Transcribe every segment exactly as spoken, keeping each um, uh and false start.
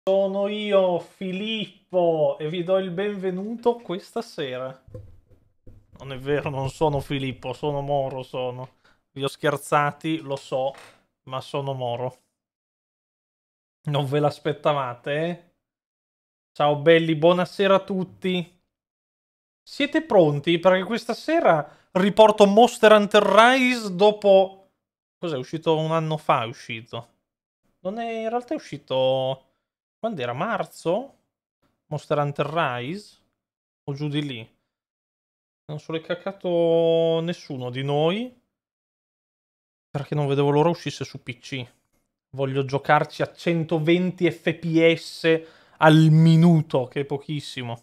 Sono io, Filippo, e vi do il benvenuto questa sera. Non è vero, non sono Filippo, sono Moro, sono. Vi ho scherzati, lo so, ma sono Moro. Non ve l'aspettavate, eh? Ciao belli, buonasera a tutti. Siete pronti? Perché questa sera riporto Monster Hunter Rise dopo... Cos'è? È uscito un anno fa, è uscito. Non è... In realtà è uscito... Quando era? Marzo? Monster Hunter Rise? O giù di lì? Non se l'è caccato nessuno di noi. Perché non vedevo l'ora uscisse su P C. Voglio giocarci a centoventi F P S al minuto, che è pochissimo.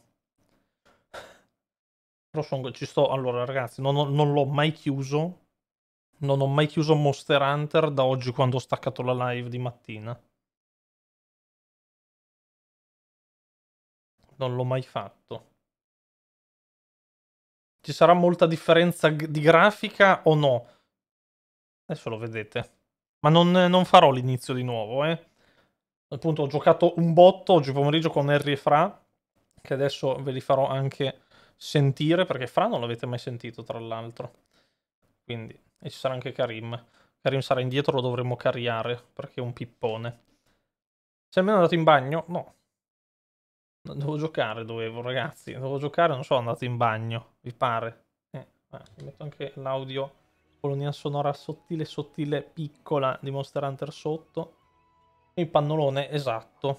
Però sono, ci sto... Allora ragazzi, non, ho, non l'ho mai chiuso. Non ho mai chiuso Monster Hunter da oggi quando ho staccato la live di mattina. Non l'ho mai fatto. Ci sarà molta differenza di grafica o no? Adesso lo vedete. Ma non, non farò l'inizio di nuovo, eh. Appunto ho giocato un botto oggi pomeriggio con Harry e Fra, che adesso ve li farò anche sentire, perché Fra non l'avete mai sentito tra l'altro. Quindi, e ci sarà anche Karim. Karim sarà indietro, lo dovremmo carriare, perché è un pippone. Sei almeno andato in bagno? No. Devo giocare, dovevo, ragazzi. Devo giocare, non sono andato in bagno. Vi pare? Eh, eh, metto anche l'audio, colonia sonora sottile, sottile, piccola di Monster Hunter sotto. Il pannolone, esatto.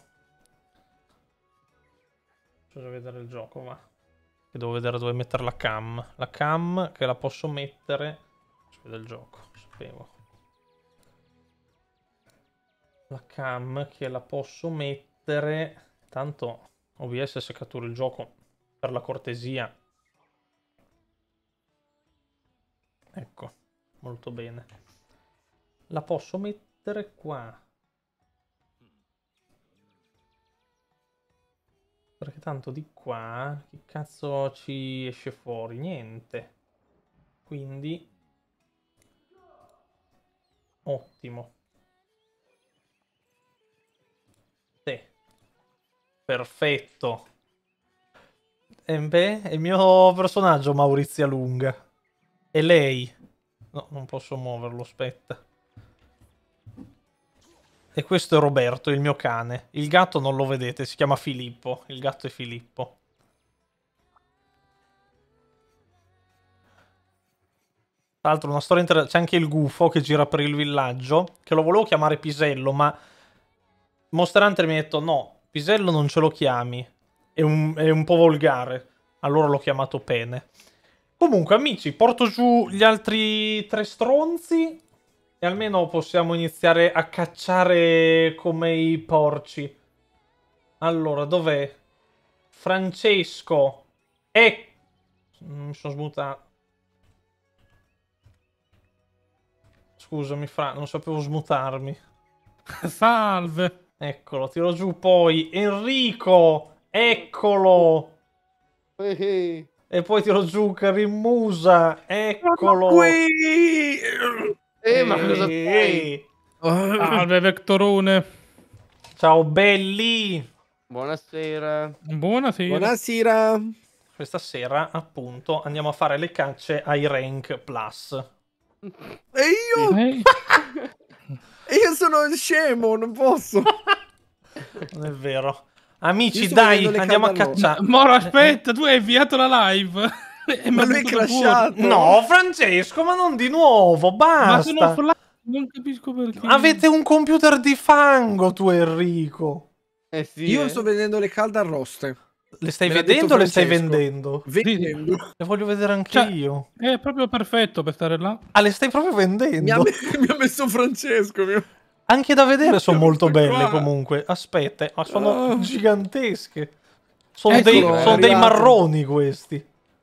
Faccio vedere il gioco, va. Che devo vedere dove mettere la cam. La cam che la posso mettere... Faccio vedere il gioco, sapevo. La cam che la posso mettere... Tanto... O B S se catturo il gioco, per la cortesia. Ecco, molto bene. La posso mettere qua. Perché tanto di qua, che cazzo ci esce fuori? Niente. Quindi... Ottimo. Sì. Perfetto. E beh, è il mio personaggio Maurizia Lunga. E lei? No, non posso muoverlo, aspetta. E questo è Roberto, il mio cane. Il gatto non lo vedete, si chiama Filippo. Il gatto è Filippo. Tra l'altro una storia interessante. C'è anche il gufo che gira per il villaggio, che lo volevo chiamare Pisello, ma Monster Hunter mi ha detto no, Pisello non ce lo chiami. È un, è un po' volgare. Allora l'ho chiamato Pene. Comunque, amici, porto giù gli altri tre stronzi e almeno possiamo iniziare a cacciare come i porci. Allora, dov'è? Francesco. E... Mi sono smutato. Scusami, Fra, non sapevo smutarmi. Salve. Eccolo, tiro giù poi. Enrico. Eccolo. Ehi. E poi tiro giù Karim Musa. Eccolo. Qui. Eh, ma cosa fai? Salve Vectorone. Ciao belli. Buonasera. Buonasera. Buonasera. Questa sera, appunto, andiamo a fare le cacce ai Rank Plus. E io? Ehi. E io sono scemo, non posso. Non è vero. Amici, Io sto dai, vedendo le andiamo a candallone. cacciare. Moro, aspetta, tu hai avviato la live. E Ma mi lui ha è buttato fuori. crashato. No, Francesco, ma non di nuovo, Ma sono basta. offline, non capisco perché. Avete un computer di fango, tu Enrico. Eh sì, Io eh. sto vedendo le calde arroste. Le stai Me l'ha vedendo detto o le stai Francesco. vendendo? Vendendo. Le voglio vedere anche Cioè, io. È proprio perfetto per stare là. Ah, le stai proprio Mi ha, vendendo? me- mi ha messo Francesco. Mi ha... Anche da vedere sono Mi ha molto messo belle qua. comunque. Aspetta, ma sono Oh. gigantesche. Sono, Eccolo, dei, è sono dei arrivato. marroni questi.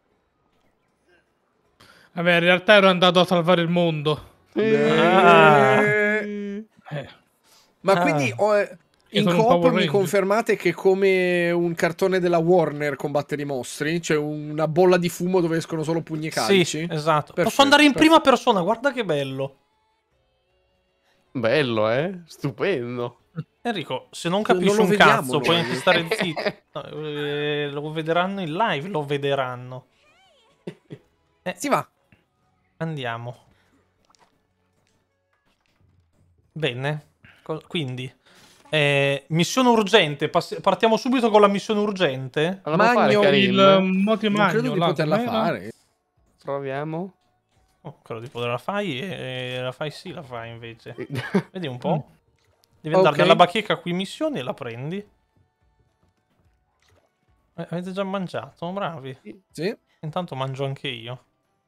Vabbè, in realtà ero andato a salvare il mondo. Ah. Eh. Eh, Ma Ah. quindi ho- in sono un coop Power mi Ranger. confermate che come un cartone della Warner combattere i mostri? C'è una bolla di fumo dove escono solo pugni e calci? Sì, esatto. Perfetto, Posso andare in perfetto. prima persona, guarda che bello. Bello, eh? Stupendo. Enrico, se non Non capisci lo un vediamo cazzo, puoi noi. anche stare zitto. No, eh, lo vedranno in live, lo vedranno. Eh, Si va. Andiamo. Bene. Co- Quindi, eh, missione urgente. Pass- partiamo subito con la missione urgente. Non la può fare Magno, Il Karim? Moti Non credo Magno, di là, poterla com'era? fare. Proviamo. Oh, credo di poterla fai e la fai sì, la fai invece. Vedi un po'. Devi Ok. andare nella bacheca qui missioni e la prendi. Eh, avete già mangiato? Bravi. Sì. Intanto mangio anche io.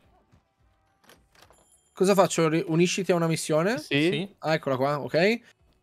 Cosa faccio? Ri- Unisciti a una missione? Sì? Sì. Ah, eccola qua, ok.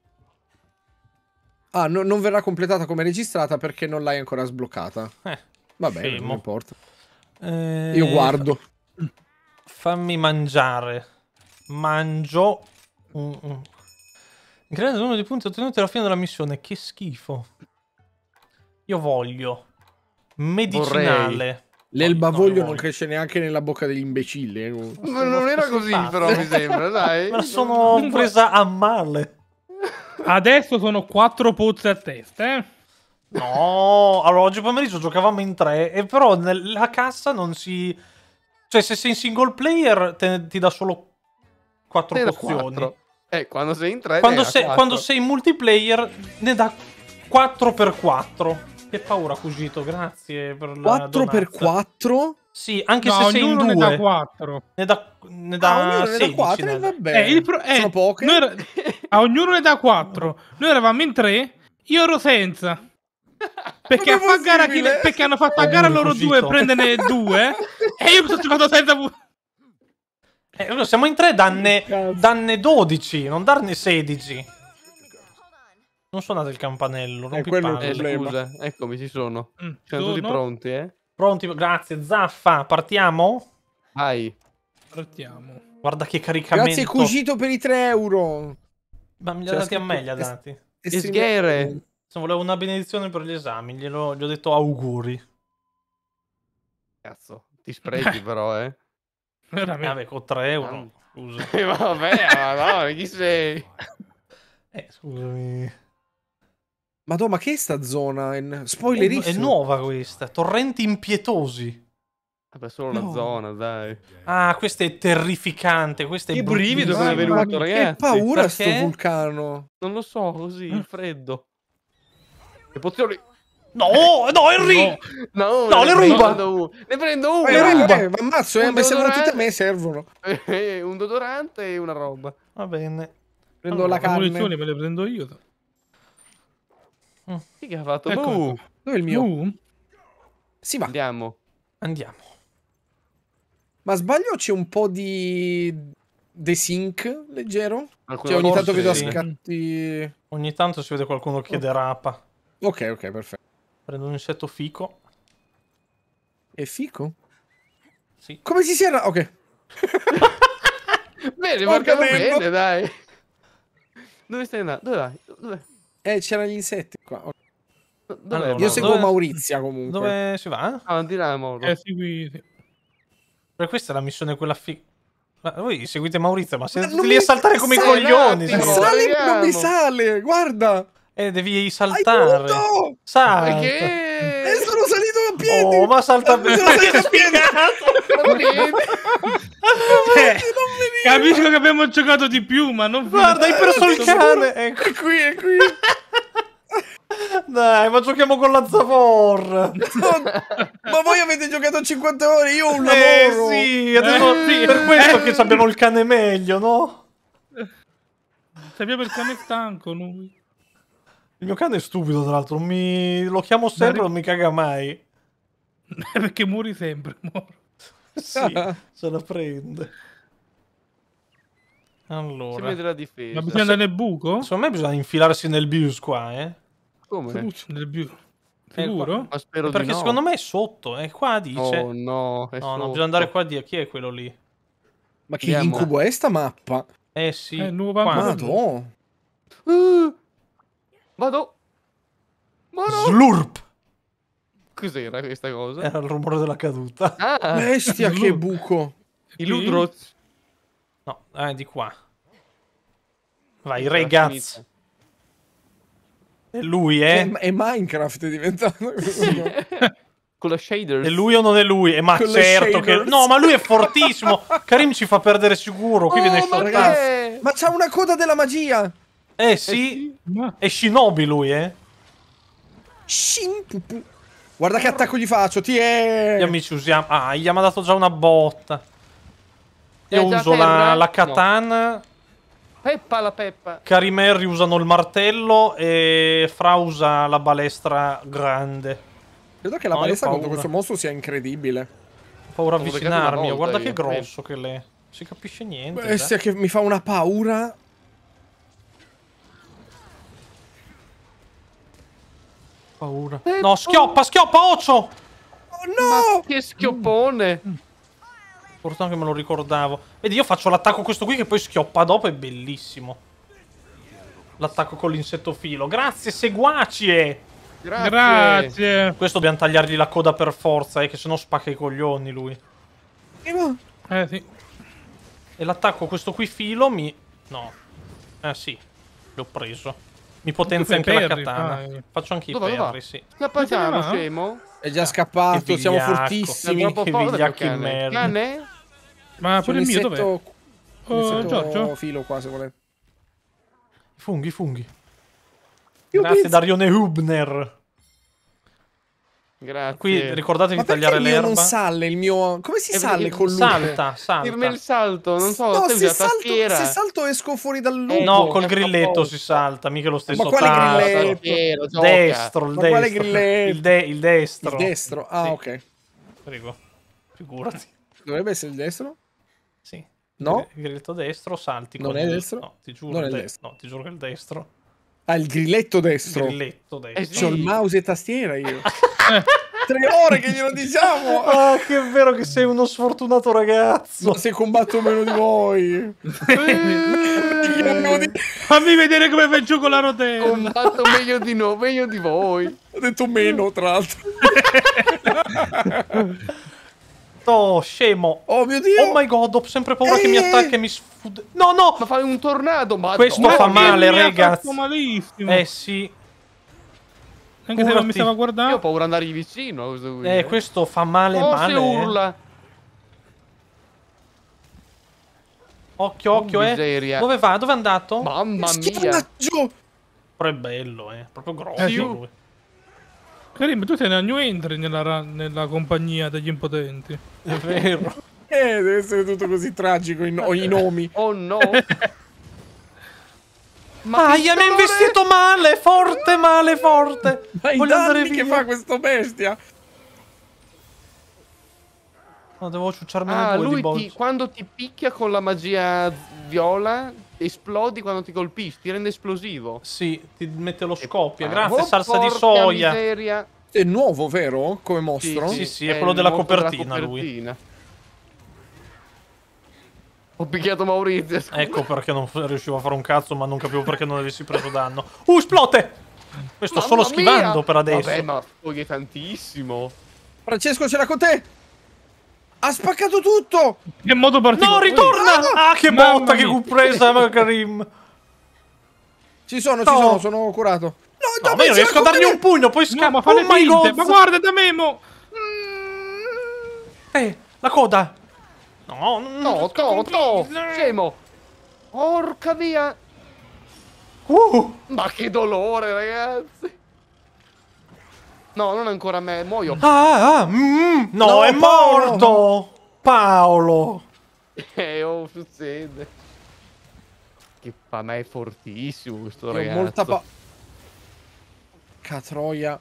Ah, no- non verrà completata come registrata perché non l'hai ancora sbloccata. Eh, Va bene, scemo. non importa. Eh, Io guardo. Fammi mangiare. Mangio. Mm, mm. Incremento il numero di punti ottenuti alla fine della missione. Che schifo. Io voglio medicinale. L'elba No, voglio io non voglio. cresce neanche nella bocca degli imbecilli. eh. Ma non era così, però, mi sembra, dai. Me la sono presa a male. Adesso sono quattro pozze a testa, eh. No, allora oggi pomeriggio giocavamo in tre e però nella cassa non si... Cioè se sei in single player te- ti dà solo quattro Ne da pozioni. quattro. Eh, quando sei in tre, Quando ne da sei, quattro. quando sei in multiplayer ne dà quattro per quattro. Che paura, Cugito, grazie per la quattro per donazza. quattro? Sì, anche No, se sei in ognuno ne due. dà quattro. Ne dà, ne dà Ah, ognuno ne dà sedici. quattro ne e dà. vabbè. Eh, il pro- eh, Sono poche? noi era- A ognuno ne dà quattro. Noi eravamo in tre, io ero senza. Perché, a Com'è fa gara chi- possibile? perché hanno fatto a gara Auguri, loro Cugito. due, prenderne due. E io mi sono giocato senza. pu- Eh, allora siamo in tre, danne, danne dodici, non darne sedici. Non suonate il campanello, non Eh, quello è il pippare. Eh, problema. scusa, eccomi, ci sono. Mm, Siamo tutti sono- pronti, eh? Pronti? Grazie, Zaffa, partiamo? Vai. Partiamo. Guarda che caricamento. Grazie Cugito per i tre euro. Ma me li ha C'era dati a me, scritto- li ha dati. E E si- sghere. Se volevo una benedizione per gli esami, glielo- gli ho detto auguri. Cazzo, ti sprechi però, eh. Eh, Veramente. vabbè, con tre euro. Scusa. Eh, vabbè, ma no, chi sei? Eh, scusami. Madonna, ma che è sta zona? È n- È, è spoilerissimo. nuova questa. Torrenti impietosi. Vabbè, solo una No. zona, dai. Ah, questa è terrificante. Questa è Che brivido bruttissima. che mi è Ma venuto, che ragazzi. paura sto Perché? vulcano. Non lo so, così, il freddo. Le pozioni... No, no, Henry! No, No, le ne ruba! prendo uno. Ne prendo uno! Eh, le ruba. eh, ma ammazzo, eh, Un ma servono deodorante. tutte a me, servono. Eh, un deodorante e una roba. Va bene. Prendo Allora, la Le carne. munizioni me le prendo io. Chi che ha fatto? Ecco. Buh. Dove è il mio? Uh, Si va. Andiamo. Andiamo. Ma sbaglio c'è un po' di desync leggero? Alcune Cioè ogni Forse tanto vedo a sì. scatti... Ogni tanto si vede qualcuno che derapa. Ok, ok, perfetto. Prendo un insetto fico. E fico? Sì. Come si si era... Ok. Bene, Sto marcano cadendo. bene, dai. Dove stai andando? Dove vai? Dove? Eh, c'erano gli insetti qua. Ok. Dov'è? Allora, Io Mauro? seguo dove- Maurizia comunque. Dove si va? Avanti là, Mauro. eh, sì, sì. Per questa è la missione quella fi... Ma voi seguite Maurizio, ma siete Ma tutti non lì a mi- saltare come i Sì, coglioni. un Mi attimo. siete. sale, non mi arriviamo. sale, guarda. Eh, devi saltare. Aiuto! Salta. Perché? E sono salito a piedi. Oh, ma salta Mi sono bene. salito a piedi. Ma vedi? Eh, capisco che abbiamo giocato di più, ma non Guarda, hai perso il cane. Ecco. È qui, è qui. Dai, ma giochiamo con la Zavor. Ma voi avete giocato cinquanta ore, io ho un Eh lavoro. sì, adesso Eh, sì. per questo Eh. che abbiamo il cane meglio, no? Sappiamo il cane stanco noi. Il mio cane è stupido, tra l'altro. Mi... Lo chiamo sempre, Ma- non mi caga mai. Perché muori sempre. muori. Sì, se la prende. Si Allora, vede la difesa. Ma bisogna andare nel buco? secondo me bisogna infilarsi nel bus qua, eh. Come? Nel buco. Eh, Sicuro? Ma spero Perché di no. secondo me è sotto, è qua dice. Oh no, è no, no, sotto. bisogna andare qua di chi è quello lì? Ma che Andiamo. incubo è sta mappa? Eh sì, Eh, nuova qua. mappa. Madonna. Uh, vado. Ma no. Slurp! Cos'era questa cosa? Era il rumore della caduta. Ah, Bestia, che buco. i Ludroz. No, eh, di qua. Vai, Era ragazzi. finita. È lui, eh? È, è Minecraft è diventato. Con la shaders. È lui o non è lui? Eh, ma Con le certo che... shaders. No, ma lui è fortissimo. Karim ci fa perdere sicuro. Qui Oh, viene ma shottato. che- Ma c'ha una coda della magia. Eh sì, Ma... è Shinobi lui, eh. Shin, pupu. Guarda che attacco gli faccio, ti è. Gli amici usiamo... Ah, gli ha dato già una botta. Io È già uso terra? la, la No. katana. Peppa la Peppa. Karim e Harry usano il martello. E Fra usa la balestra grande. Credo che la No, io ho palestra contro paura. questo mostro sia incredibile. Ho paura a L'ho beccato avvicinarmi. una volta Guarda io, che grosso che l'è. Si capisce niente. già. Bestia che mi fa una paura. Paura. No, schioppa, schioppa, Ocio! Oh no! Ma che schioppone. Fortuna che me lo ricordavo. Vedi, io faccio l'attacco questo qui che poi schioppa dopo, è bellissimo. L'attacco con l'insetto filo. Grazie, seguacie! Grazie. Grazie. Questo dobbiamo tagliargli la coda per forza, eh, che sennò spacca i coglioni lui. Eh sì. E l'attacco questo qui filo mi... No. Eh sì, l'ho preso. Mi potenzia Tu fai anche la parry, katana. dai. Faccio anche i Dove va? parry, sì. Scappaciamo, Ma se ne va? scemo. È già scappato, Che siamo vigliacco. È fortissimi. troppo che forte per vigliacchi cane. merda. Cane? Ma C'è pure un il mio dov'è? insetto, un Oh, insetto Giorgio? filo qua se volete. I funghi, i funghi. Io Grazie penso- Darione Hubner. Grazie. Qui ricordatevi Ma di perché tagliare il mio non l'erba. sale? Il mio. Come si Eh, sale perché con lui? Salta, salta. Firma il salto, non so, No, te se usi la salto, tastiera. se salto esco fuori dal loop. Eh, No, boh, col cazzo grilletto posto. si salta, mica lo stesso Ma quale tasto. grilletto? Tastiera, gioca. Destro, il Ma quale destro. grilletto? Il, de- il destro. Il destro. Ah, Sì. ok. Prego. Figurati. Dovrebbe essere il destro? Sì. No? Il grilletto destro, salti. Non con è il- destro? No, ti giuro. Non è il de- destro. No, ti giuro che è il destro. Ah, il grilletto Il destro. grilletto destro. Eh sì. C'ho il mouse e tastiera io. Tre ore che glielo diciamo. Ah, che è vero che sei uno sfortunato ragazzo. Ma se combatto meno di voi. Fammi vedere come faccio con la rotella. Combatto meglio di noi, meglio di voi. Ho detto meno, tra l'altro. Oh, scemo. Oh mio Dio. Oh my god, ho sempre paura che mi Eh. attacca e mi sfud... No, no! Ma fai un tornado, ma Questo fa che male, mi ha ragazzi. fatto malissimo. Eh sì. Anche se non curati. mi stava Io ho guardando. paura di andare vicino a questo qui. Eh, questo fa male, Oh, male. se eh. urla. Occhio, occhio, Oh, eh. miseria. Dove va? Dove è andato? Mamma mia. Schiamaggio. Però è bello, eh. Proprio grosso Eh, sì. lui. Karim, tu sei nella new entry nella, ra- nella compagnia degli impotenti. È vero. Eh, deve essere tutto così tragico i, no- i nomi. Oh no. Ma gli hanno investito male, forte, male, forte. Ma i Voglio andare danni che via. fa questo bestia. No, devo ciucciarmene Ah, due di lui ti, bolci. quando ti picchia con la magia viola, esplodi quando ti colpisci, ti rende esplosivo. Sì, ti mette lo scoppio. Ah, Grazie, oh, salsa di porca soia. miseria. È nuovo, vero? Come mostro? Sì, sì, è quello della il mostro copertina, lui. copertina. Ho picchiato Maurizio. scusa. Ecco perché non riuscivo a fare un cazzo, ma non capivo perché non avessi preso danno. Uh, esplode! Questo Mamma solo mia! schivando per adesso. Vabbè, ma poi tantissimo. Francesco, ce l'ha con te. Ha spaccato tutto. Che modo No, particolare. ritorna! Ah, che Mamma botta che mia. fu presa, ma Karim. Ci sono, ci No. sono, sono curato. No, No, ma io riesco a dargli un pugno, poi No, scappa. ma fa Oh le my finte. god! Ma guarda da Memo. Eh, la coda. No, non No, to, to, scemo. Porca via. Uh, Ma che dolore, ragazzi. No, non ancora me, muoio. ah, ah, mm, no, No, è Paolo. morto. Paolo. Eh, oh, succede. Che pa' me è fortissimo questo Io ho ragazzo. molta pa... Catroia.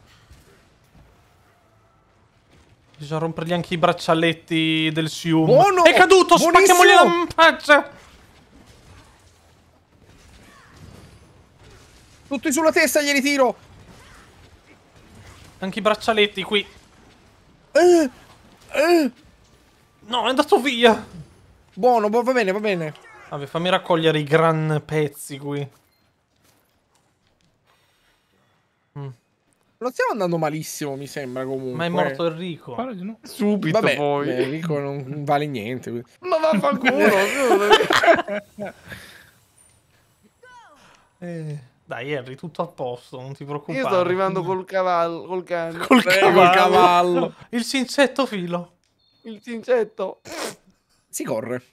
Bisogna rompergli anche i braccialetti del Sium. Buono! È caduto, Buonissimo! spacchiamogli la faccia. Tutti sulla testa glieli tiro. Anche i braccialetti qui. Eh, eh. No, è andato via. Buono, bu- va bene, va bene. Vabbè, fammi raccogliere i gran pezzi qui. Non stiamo andando malissimo, mi sembra comunque. Ma è morto Enrico. Pare di no. Subito Vabbè, poi. beh, Enrico non vale niente. Ma vaffanculo. Eh, Dai, Henry, tutto a posto, non ti preoccupare. Io sto arrivando col cavallo, col cane. Col Eh, cavallo. col cavallo. Il cincetto filo. Il cincetto. Si corre.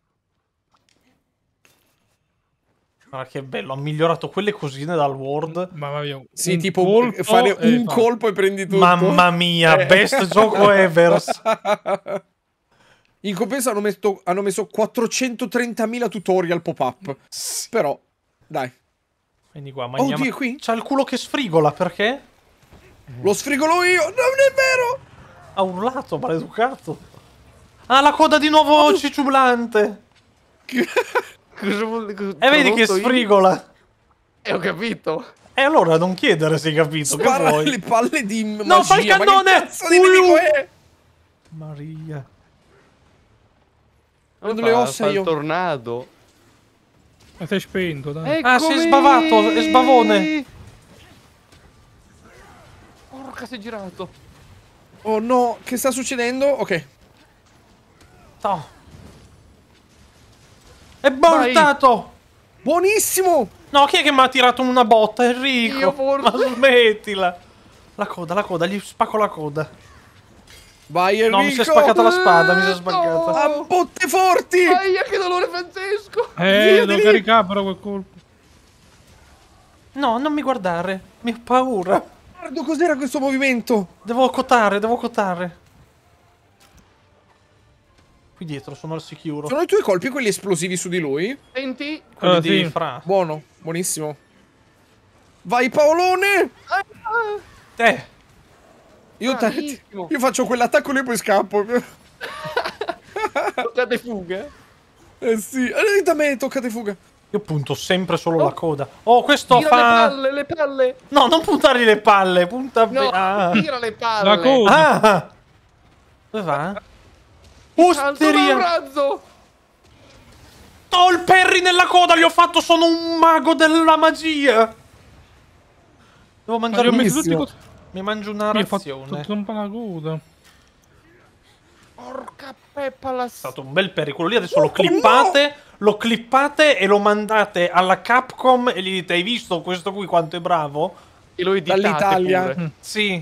Guarda che bello, ha migliorato quelle cosine dal World. Mamma mia. Sì, un tipo colpo fare e un fa- colpo e prendi tutto. Mamma mia, Eh. best gioco ever. In compenso hanno messo, hanno messo quattrocentotrentamila tutorial pop-up. Però, dai. Vieni qua, Oh, mangiamo. Dio, è qui? C'ha il culo che sfrigola, perché? Lo sfrigolo io. Non è vero. Ha urlato, maleducato. Ah, la coda di nuovo cicciulante. Cosa vuol dire? E vedi che sfrigola. E ho capito. E allora non chiedere se hai capito, che Spara vuoi? le palle di No, magia. fa il ma che cannone! cazzo di Uh! nemico è? Maria. Prendo le ossa fa il io. tornado. Ma sei spento, dai. Ah, sei Eccomi! sbavato, è sbavone. Porca, si è girato. Oh no, che sta succedendo? Ok. No. È portato. Buonissimo. No, chi è che mi ha tirato una botta? Enrico. Io forse. Ma smettila. La coda, la coda, gli spacco la coda. Vai Enrico. No, mi si è spaccata la spada, mi si è spaccata. A botte forti. Aia, che dolore, Francesco. Eh, via devo di lì. caricare però quel colpo. No, non mi guardare. Mi ho paura. Guarda, cos'era questo movimento? Devo cotare, devo cotare. Qui dietro sono al sicuro. Sono i tuoi colpi quelli esplosivi su di lui? Senti. Quelli Ah, di sì. Fra. Buono, buonissimo. Vai Paolone. Eh. Io, ta- Bravissimo. io faccio quell'attacco lì e poi scappo. Toccate fuga. Eh sì. Eh, da me, toccate fuga. Io punto sempre solo Oh. la coda. Oh, questo Tira fa... le palle, le palle. No, non puntargli le palle, punta... No, ah. tira le palle. La coda. Ah! Dove va? Salto da un Osteria! razzo. Ho il Perry nella coda, gli ho fatto, sono un mago della magia! Devo Ma mangiare li ho un... messi tutti benissimo. così. Mi mangio una Mi ha fatto razione. tutto un po' la coda. Porca peppa la È stato un bel Perry, quello lì adesso lo clippate, lo clippate e lo mandate alla Capcom e gli dite: hai visto questo qui quanto è bravo? E lo editate Dall'Italia. pure. Sì.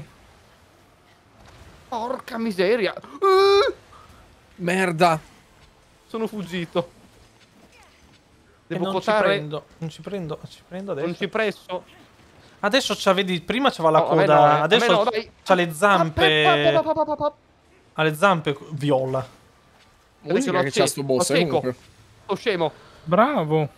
Porca miseria. Uh, Merda. sono fuggito. E Devo non ci quotare. prendo, non ci prendo, ci prendo adesso. Non ci presso. Adesso c'ha, vedi, prima c'aveva la No, a me coda, no, eh. A me adesso no, dai. c'ha le zampe, Pa, pa, pa, pa, pa, pa. ha le zampe viola. Musica l'ho che acceso, c'ha sto boss, l'ho eh, cieco. comunque. Sto scemo. Bravo.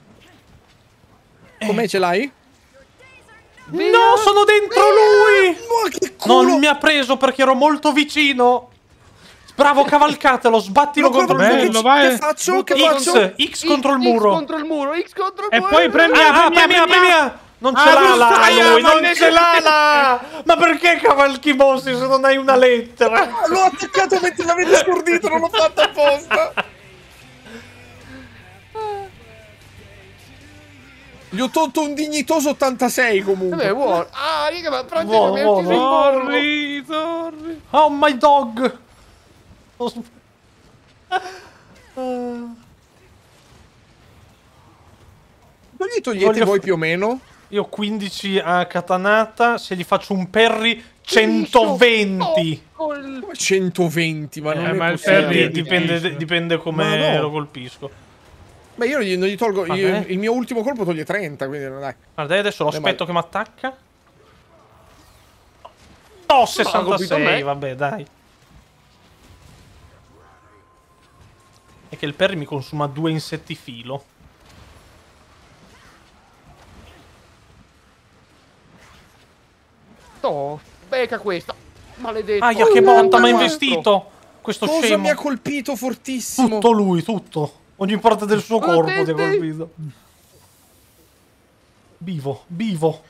Com'è, ce l'hai? No, sono dentro lui! Ma che culo! Non mi ha preso perché ero molto vicino. Bravo, cavalcatelo, sbattilo Lo contro il corro- bello, muro. vai. Che faccio? Che X, faccio? X contro il X muro. contro il muro, X contro il E muro. poi prendi Ah, la ah, premia, premia! Non ce Ah, l'ha là Aia, lui, ma non ne- ce l'ha là! Ma perché cavalchi mossi se non hai una lettera? L'ho attaccato mentre l'avete scordito, non l'ho fatto apposta. Gli ho tolto un dignitoso ottantasei comunque. Vabbè, buono. Ah, raga, ma Francesco Buono, mi ha ucciso il buono. pollo. Sorry, sorry. Oh my dog! Non gli togliete Voglio voi f- più o meno? Io ho quindici a katanata, se gli faccio un parry centoventi. Oh, col- Come centoventi, ma non Eh, è ma il possibile. Perry Eh, è dipende, difficile. dipende Ma come no. lo colpisco. Beh, io non gli, non gli tolgo. Vabbè. io- il mio ultimo colpo toglie trenta, quindi dai. Guarda, io adesso lo Beh, aspetto ma- che mi attacca. Oh, colpito sessantasei, me. vabbè, dai. È che il Perry mi consuma due insetti filo. Oh, becca questa. Maledetto. Aia, che Oh, botta, mi ha guarda. investito! Questo Cosa scemo. mi ha colpito fortissimo? Tutto lui, tutto. Ogni parte del suo corpo ti ha Attenti. colpito. Vivo, vivo.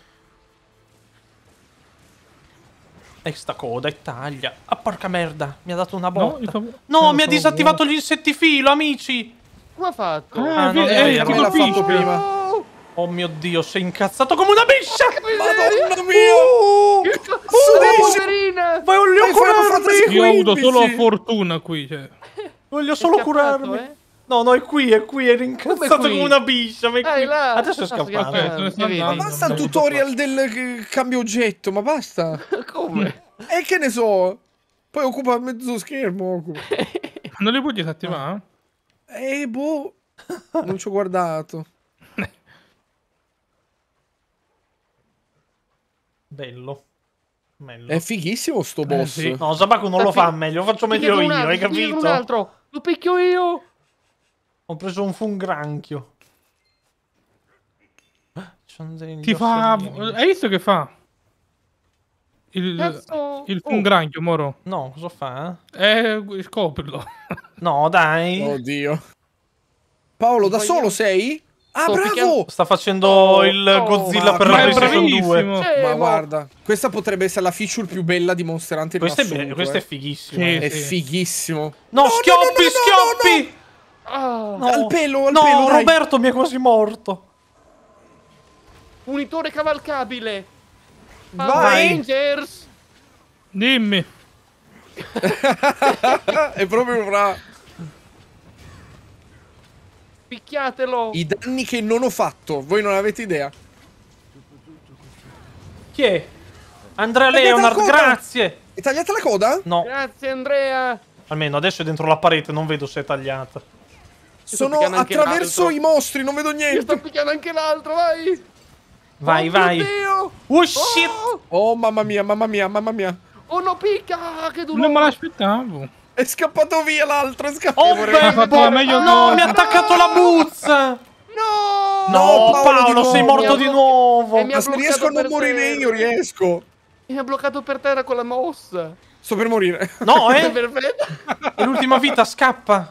E sta coda e taglia. Ah, porca merda, mi ha dato una No, botta. io stavo- No, io mi ha stavo- disattivato gli insetti filo, amici. Come ha fatto? Ah, Ah, vi- non è eh, vero. ti Me l'ha colpisce. fatto prima. Oh, Oh mio Dio, sei incazzato come una biscia. Madonna mia! Uh, che co- Uh, poverina. voglio Hai fatto curarmi. fantasia- Io ho avuto quindici. solo fortuna qui, cioè. Voglio È solo scappato, curarmi. eh? No, no, è qui, è qui, è incazzato qui? come una biscia. Ma è Dai, qui. là. Adesso è Ah, sto scappato. Ok, se ne sta Vedi? Ma andando. basta il Bello, tutorial del eh, cambio oggetto, ma basta. Come? E che ne so. Poi occupa mezzo schermo. Occupa. Non li puoi disattivare? Eh, boh. Non ci ho guardato. Bello. Bello. È fighissimo sto Eh, boss. sì. No, Zabaku non lo fa meglio, lo faccio meglio Picchia con un io, altro, hai picchia con un capito? altro. Lo picchio io. Ho preso un fungranchio. C'hanno degli Ti fa... ossellini. Hai visto che fa? Il, Cazzo. il Oh. fungranchio, moro. No, cosa fa? Eh, scoprilo. No, dai. Oddio. Paolo, da Vogliamo- solo sei? Ah, Sto bravo! picchiando- Sta facendo Oh, il oh, Godzilla ma- per ma la è PlayStation due. bravissimo. Sì, Ma ma- guarda, questa potrebbe essere la feature più bella di Monster Hunter in Questo è, be- assoluto, questo eh. è fighissimo. Sì. È fighissimo. No, schioppi, schioppi! Ah, No, Al pelo, al no, pelo, dai. Roberto mi è quasi morto. Unitore cavalcabile. Power Vai. Rangers. Dimmi. È proprio fra Picchiatelo. i danni che non ho fatto. Voi non avete idea. Chi è? Andrea Tagliata la Leonard, coda. grazie. È tagliata la coda? No, Grazie Andrea. almeno adesso è dentro la parete, non vedo se è tagliata. Sono picchiando anche attraverso l'altro. i mostri, non vedo Io sto niente. picchiando anche l'altro, vai. Vai, Oh, vai. mio Dio. Oh shit! Oh, Oh, mamma mia, mamma mia, mamma mia. oh no, picca. Che dolore. Non me l'aspettavo. È scappato via l'altro, è scappato. Oh, Vorrei- Ha fatto la meglio no, cosa. mi ha attaccato la buzza! No. No, Paolo, Paolo, di sei nuovo. morto Mi di ha nuovo. e mi ha Ma se riesco a non bloccato per morire io, terra. riesco. Mi ha bloccato per terra con la mossa. Sto per morire. No, È eh? perfetto. È l'ultima vita, scappa.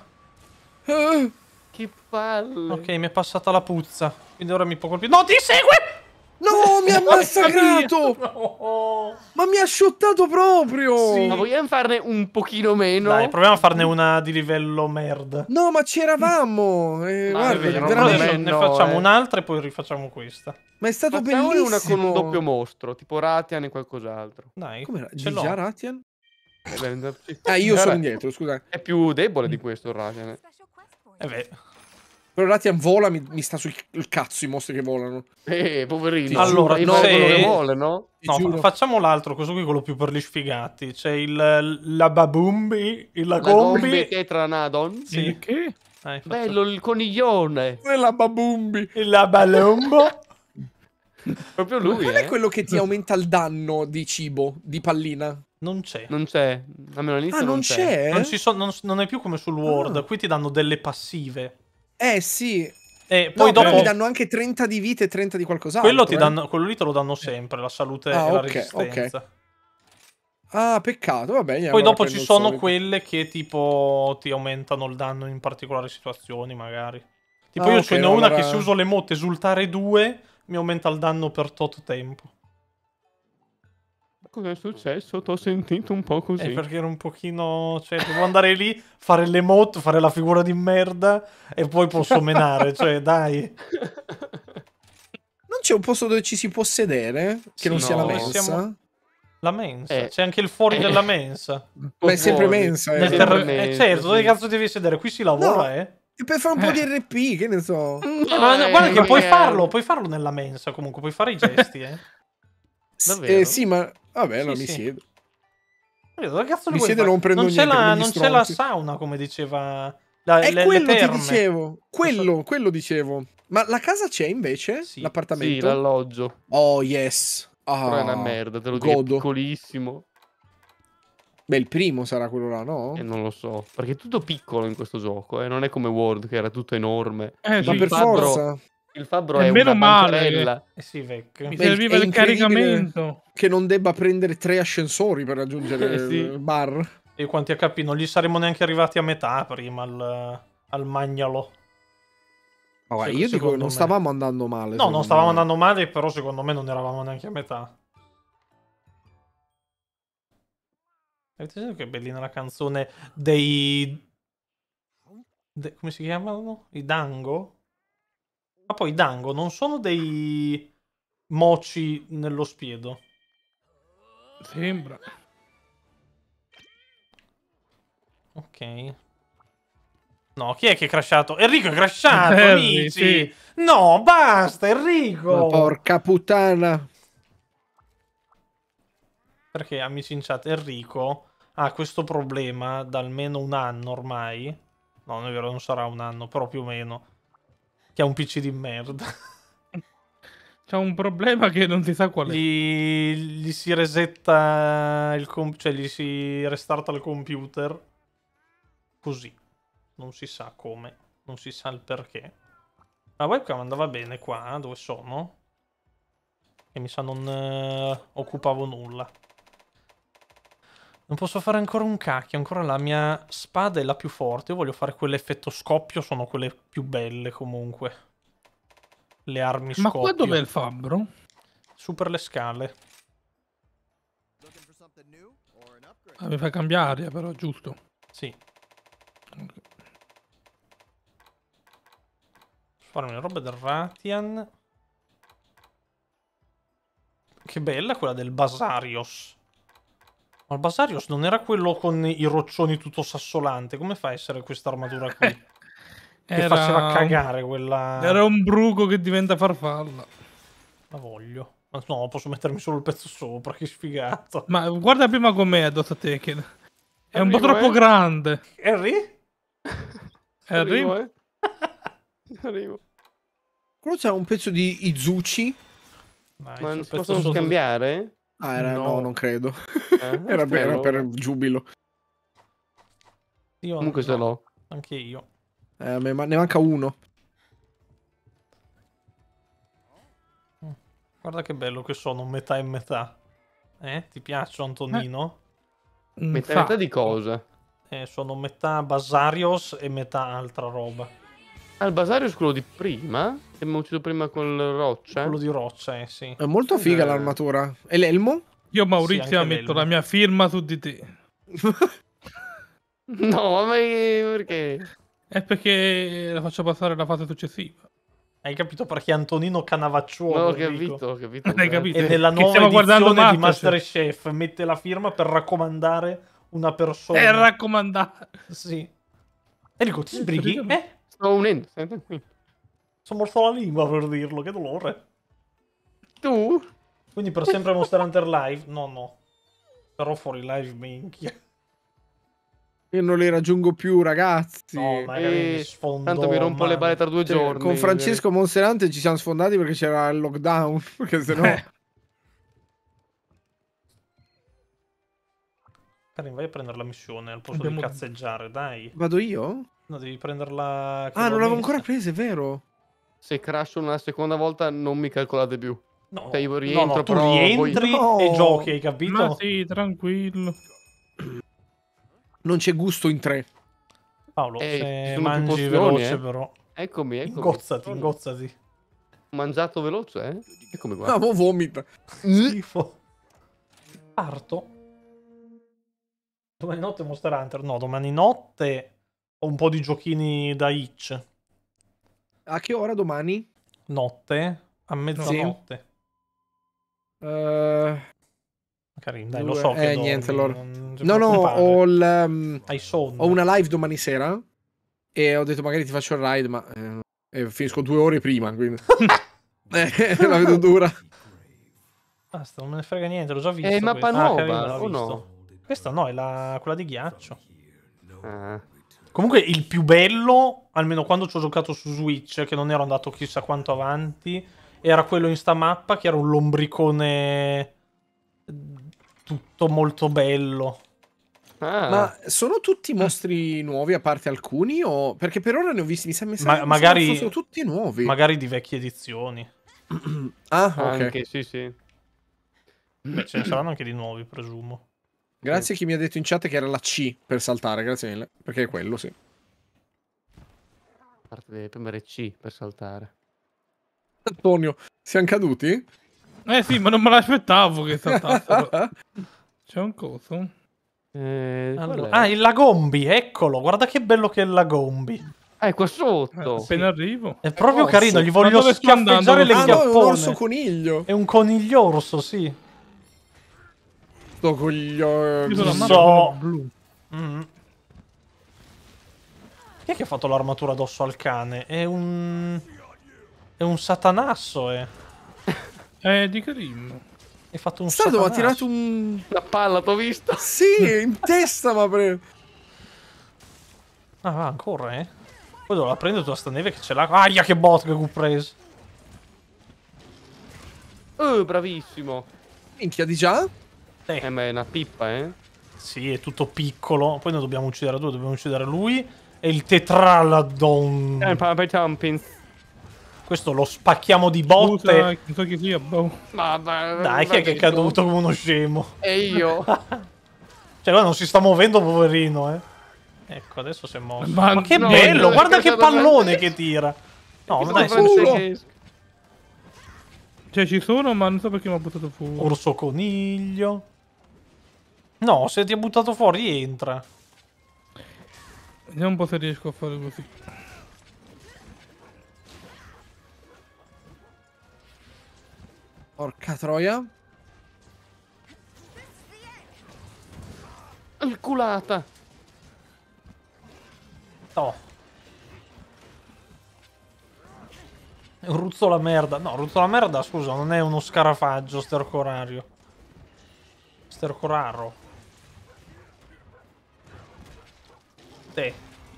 Eh, Che palle. Ok, mi è passata la puzza. Quindi ora mi può colpire. No, ti segue! No, mi ha massacrato. No. Ma mi ha shottato proprio. Sì. Ma vogliamo farne un pochino meno? Dai, proviamo a farne una di livello merda. No, ma c'eravamo. Eh, Ma È guarda, vero, veramente- adesso veramente. ne no, facciamo eh. un'altra e poi rifacciamo questa. Ma è stato Facciamone bellissimo. una con un doppio mostro, tipo Ratian e qualcos'altro. Dai, Com'era? ce l'ho. Già Ratian? Eh, beh, sì. Ah, io sono Era- indietro, scusa. È più debole di questo il Ratian. eh. Eh beh. Però Ratian vola, mi, mi sta sul il cazzo i mostri che volano. Eh, poverino. Ti Allora, Gli no, fare quello se- che vuole, no? Ti No, fa- giuro. facciamo l'altro, questo qui è quello più per gli sfigati. C'è il la babumbi, il La lagombi. Gombe Tetranadon. Sì. Il che? Dai, faccio- Bello il coniglione. Quella babumbi. Il la balombo. Proprio lui, Qual eh. è quello che ti aumenta il danno di cibo, di pallina? Non c'è. Non c'è. Almeno all'inizio Ah, non c'è? Non, ci so- non, non è più come sul World. Ah. Qui ti danno delle passive. Eh, sì. E Poi poi no, però dopo mi danno anche trenta di vita e trenta di qualcos'altro. quello, ti eh. danno, quello lì te lo danno sempre, la salute Ah, e la ok, resistenza. Ah, peccato, va bene. Poi allora dopo prendo ci il sono solito. quelle che tipo ti aumentano il danno in particolari situazioni, magari. Tipo Ah, io ok, ce n'è no, una allora- che se uso le motte esultare due mi aumenta il danno per tot tempo. Cos'è successo? T'ho sentito un po' così. Eh, perché era un pochino... Cioè, devo andare lì, fare le motte, fare la figura di merda e poi posso menare, cioè, dai. Non c'è un posto dove ci si può sedere? Che Sì, non sia no, la mensa? siamo- La mensa. Eh. C'è anche il fuori Eh. della mensa. Ma è sempre Fuori. mensa, eh. Nel Sempre terre- mensa, eh, certo, dove sì. cazzo devi sedere? Qui si lavora, No. eh. E per fare un po' Eh. di R P, che ne so. Eh, ma Eh, guarda che puoi magari. farlo, puoi farlo nella mensa comunque, puoi fare i gesti, eh. S- Davvero? eh, sì, ma vabbè, allora Sì, mi sì. siedo. Dove cazzo Mi le vuoi siedo e fare? non prendo non c'è niente la, come gli non c'è la stronzi. sauna, come diceva la, È le, quello le ti terme. dicevo. Quello, quello dicevo. Ma la casa c'è invece? Sì. L'appartamento? Sì, l'alloggio. Oh, yes. Ah, Però è una merda, te lo dico, è godo. piccolissimo. Beh, il primo sarà quello là, no? E non lo so. Perché è tutto piccolo in questo gioco, eh. Non è come World, che era tutto enorme. Eh, Ma sì. per fabbro- forza. Il fabbro E è meno una male. bancarella. Eh sì, vec. Mi Beh, serviva è il incredibile caricamento. che non debba prendere tre ascensori per raggiungere Eh, sì. il bar. E quanti H P? Non gli saremmo neanche arrivati a metà prima al, al magnalo. Ma guarda, Sì, io dico secondo che non me. stavamo andando male. No, secondo non stavamo me. andando male, però secondo me non eravamo neanche a metà. Avete sentito che bellina la canzone dei... de- come si chiamano? I Dango? Ma poi i Dango non sono dei moci nello spiedo. Sembra. Ok. No, chi è che è crashato? Enrico è crashato, Harry, amici! sì. No, basta, Enrico! Ma porca puttana. Perché, amici in chat, Enrico ha questo problema da almeno un anno ormai. No, non è vero, non sarà un anno, però più o meno. Che ha un P C di merda. C'ha un problema che non si sa qual è. Gli, gli si resetta il com- cioè gli si restarta il computer così. Non si sa come, non si sa il perché. La webcam andava bene qua, dove sono? Che mi sa non eh, occupavo nulla. Non posso fare ancora un cacchio, ancora la mia spada è la più forte. Io voglio fare quell'effetto scoppio, sono quelle più belle comunque. Le armi Ma scoppio. qua dov'è il fabbro? Su per le scale. Ah, mi fa cambiare aria però, giusto? Sì. Farmi una roba del Ratian. Che bella quella del Basarios. Ma il Basarios non era quello con i roccioni tutto sassolante. Come fa a essere questa armatura qui? Che Era... faceva cagare quella... Era un bruco che diventa farfalla. La voglio. Ma no, posso mettermi solo il pezzo sopra, che sfigato. Ma guarda prima com'è addosso a Tekken. È un po' Arrivo, troppo eh. grande. Harry? Arrivo. Arrivo, eh. Arrivo. Quello c'ha un pezzo di Izuchi. Dai, Ma sul non si pezzo possono sotto- scambiare? Ah, era, no. No. non credo. Eh, era, per, era allora. per giubilo. Io Comunque ce no, l'ho. anche io. Eh, a me ma- ne manca uno. Guarda che bello che sono, metà e metà. Eh, ti piaccio Antonino? Un Metà, sacco. metà di cosa? Eh, sono metà Basarios e metà altra roba. Ah, il Basarius quello di prima? Che mi ha ucciso prima con la roccia? Quello di roccia, eh sì. È molto figa Eh. l'armatura. E l'elmo? Io Sì, Maurizio anche metto l'elmo. la mia firma su di te. No, ma perché? È perché la faccio passare alla fase successiva. Hai capito perché Antonino No, Canavacciuolo ho Enrico. capito, ho capito. Hai capito? E nella Che nuova stiamo guardando edizione di Masterchef. Masterchef mette la firma per raccomandare una persona. È raccomandato. Sì. Enrico, ti sbrighi? Eh? Sto unendo, stai tranquillo. Sono morto la lingua per dirlo, che dolore. Tu? Quindi per sempre Monster Hunter Live? No, no. Però fuori live, minchia. Io non li raggiungo più, ragazzi. No, magari mi Eh, sfondo. Tanto mi rompo le male. balle tra due Cioè, giorni. con Francesco Monster Hunter ci siamo sfondati perché c'era il lockdown. Perché sennò. Eh. Karin, vai a prendere la missione al posto Abbiamo- di cazzeggiare, dai. Vado io? No, devi prenderla. che Ah, l'ho non l'avevo messa. ancora presa, è vero. Se crasho una seconda volta non mi calcolate più. No, Cioè, io no, rientro, no, tu però voi- rientri No. e giochi, hai capito? Ma sì, tranquillo. Non c'è gusto in tre. Paolo, Eh, ci se sono più mangi pozioni, veloce eh. però. Eccomi, eccomi. Ingozzati, ingozzati. Ho mangiato veloce, eh? Eccomi qua. No, mo vomita. Schifo. Parto. Domani notte Monster Hunter. No, domani notte ho un po' di giochini da itch. A che ora domani? Notte a mezzanotte. Eh, Karin, dai, Due- lo so che eh, dormi, niente, allora. non ti no, no, preoccupare. ho, il, um, Hai sonno. ho una live domani sera. E ho detto magari ti faccio il ride, ma eh, eh, finisco due ore prima. Quindi eh, la vedo dura. Basta, non me ne frega niente, l'ho già visto. È mappa questo. Ah, Karin nuova, l'ha o visto. no? Questa no, è la... quella di ghiaccio. Ah. Comunque il più bello, almeno quando ci ho giocato su Switch, che non ero andato chissà quanto avanti, era quello in sta mappa che era un lombricone tutto molto bello. Ah. Ma sono tutti mostri nuovi a parte alcuni? O... Perché per ora ne ho visti, mi sa, mi sa, Ma- mi sa magari- che fossero tutti nuovi. Magari di vecchie edizioni. Ah, ok. Anche, sì, sì. Beh, ce ne saranno anche di nuovi, presumo. Grazie a chi mi ha detto in chat che era la C per saltare, grazie mille. Perché è quello, sì. A parte deve premere C per saltare. Antonio, siamo caduti? Eh sì, ma non me l'aspettavo che saltassero. C'è un coso? Eh, qual Allora- è? Ah, il Lagombi, eccolo. Guarda che bello che è il Lagombi. Ah, è qua Eh, sotto. appena arrivo. È proprio orso. carino, gli Ma voglio dove sto andando? schiaffeggiare le Ah no, è un orso chiappone. coniglio. È un coniglio orso, sì. Sto coglione. Io sono la so. mappa blu. Mm. Chi è che ha fatto l'armatura addosso al cane? È un... È un satanasso, eh. Eh, di Karim. Hai fatto un Bastardo mi ha satanasso. tirato un... La palla, t'ho visto. Sì, in testa ma pre... Ah, va, ancora, eh. Poi devo la prendere tutta sta neve che ce l'ha. Aia, che bot che ho preso. Oh, bravissimo. Minchia, di già? Eh, Eh, ma è una pippa, eh. sì, è tutto piccolo. Poi ne dobbiamo uccidere due. Dobbiamo uccidere lui e il Tetralodon. Eh, Power Jumping. Questo lo spacchiamo di botte. Scusa, non so chi sia, boh. Ma dai, Dai, chi è che è caduto come uno scemo? E io. Cioè, guarda, non si sta muovendo, poverino, eh. Ecco, adesso si è mosso. Ma Ma che no, bello, no, guarda è che stato pallone bello. che tira. No, ma dai, Dai, sei Cioè, ci sono, ma non so perché mi ha buttato fuori. orso coniglio. No, se ti ha buttato fuori, entra. Vediamo un po' se riesco a fare così. Porca troia. Il culata. No. È un ruzzola merda. No, ruzzola merda, scusa, non è uno scarafaggio stercorario. Stercoraro. Te.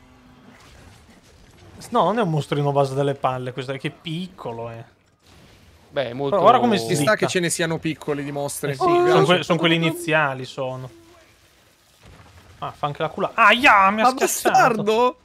No, non è un mostrino base delle palle, questo è che piccolo, eh. Beh, molto... Però guarda come si Ci sta Zitta. che ce ne siano piccoli di mostri. Eh sì, Oh, sono, oh, que- oh, sono quelli oh, oh. iniziali, sono. Ah, fa anche la cula. Aia, mi ha Ma schiacciato. bastardo!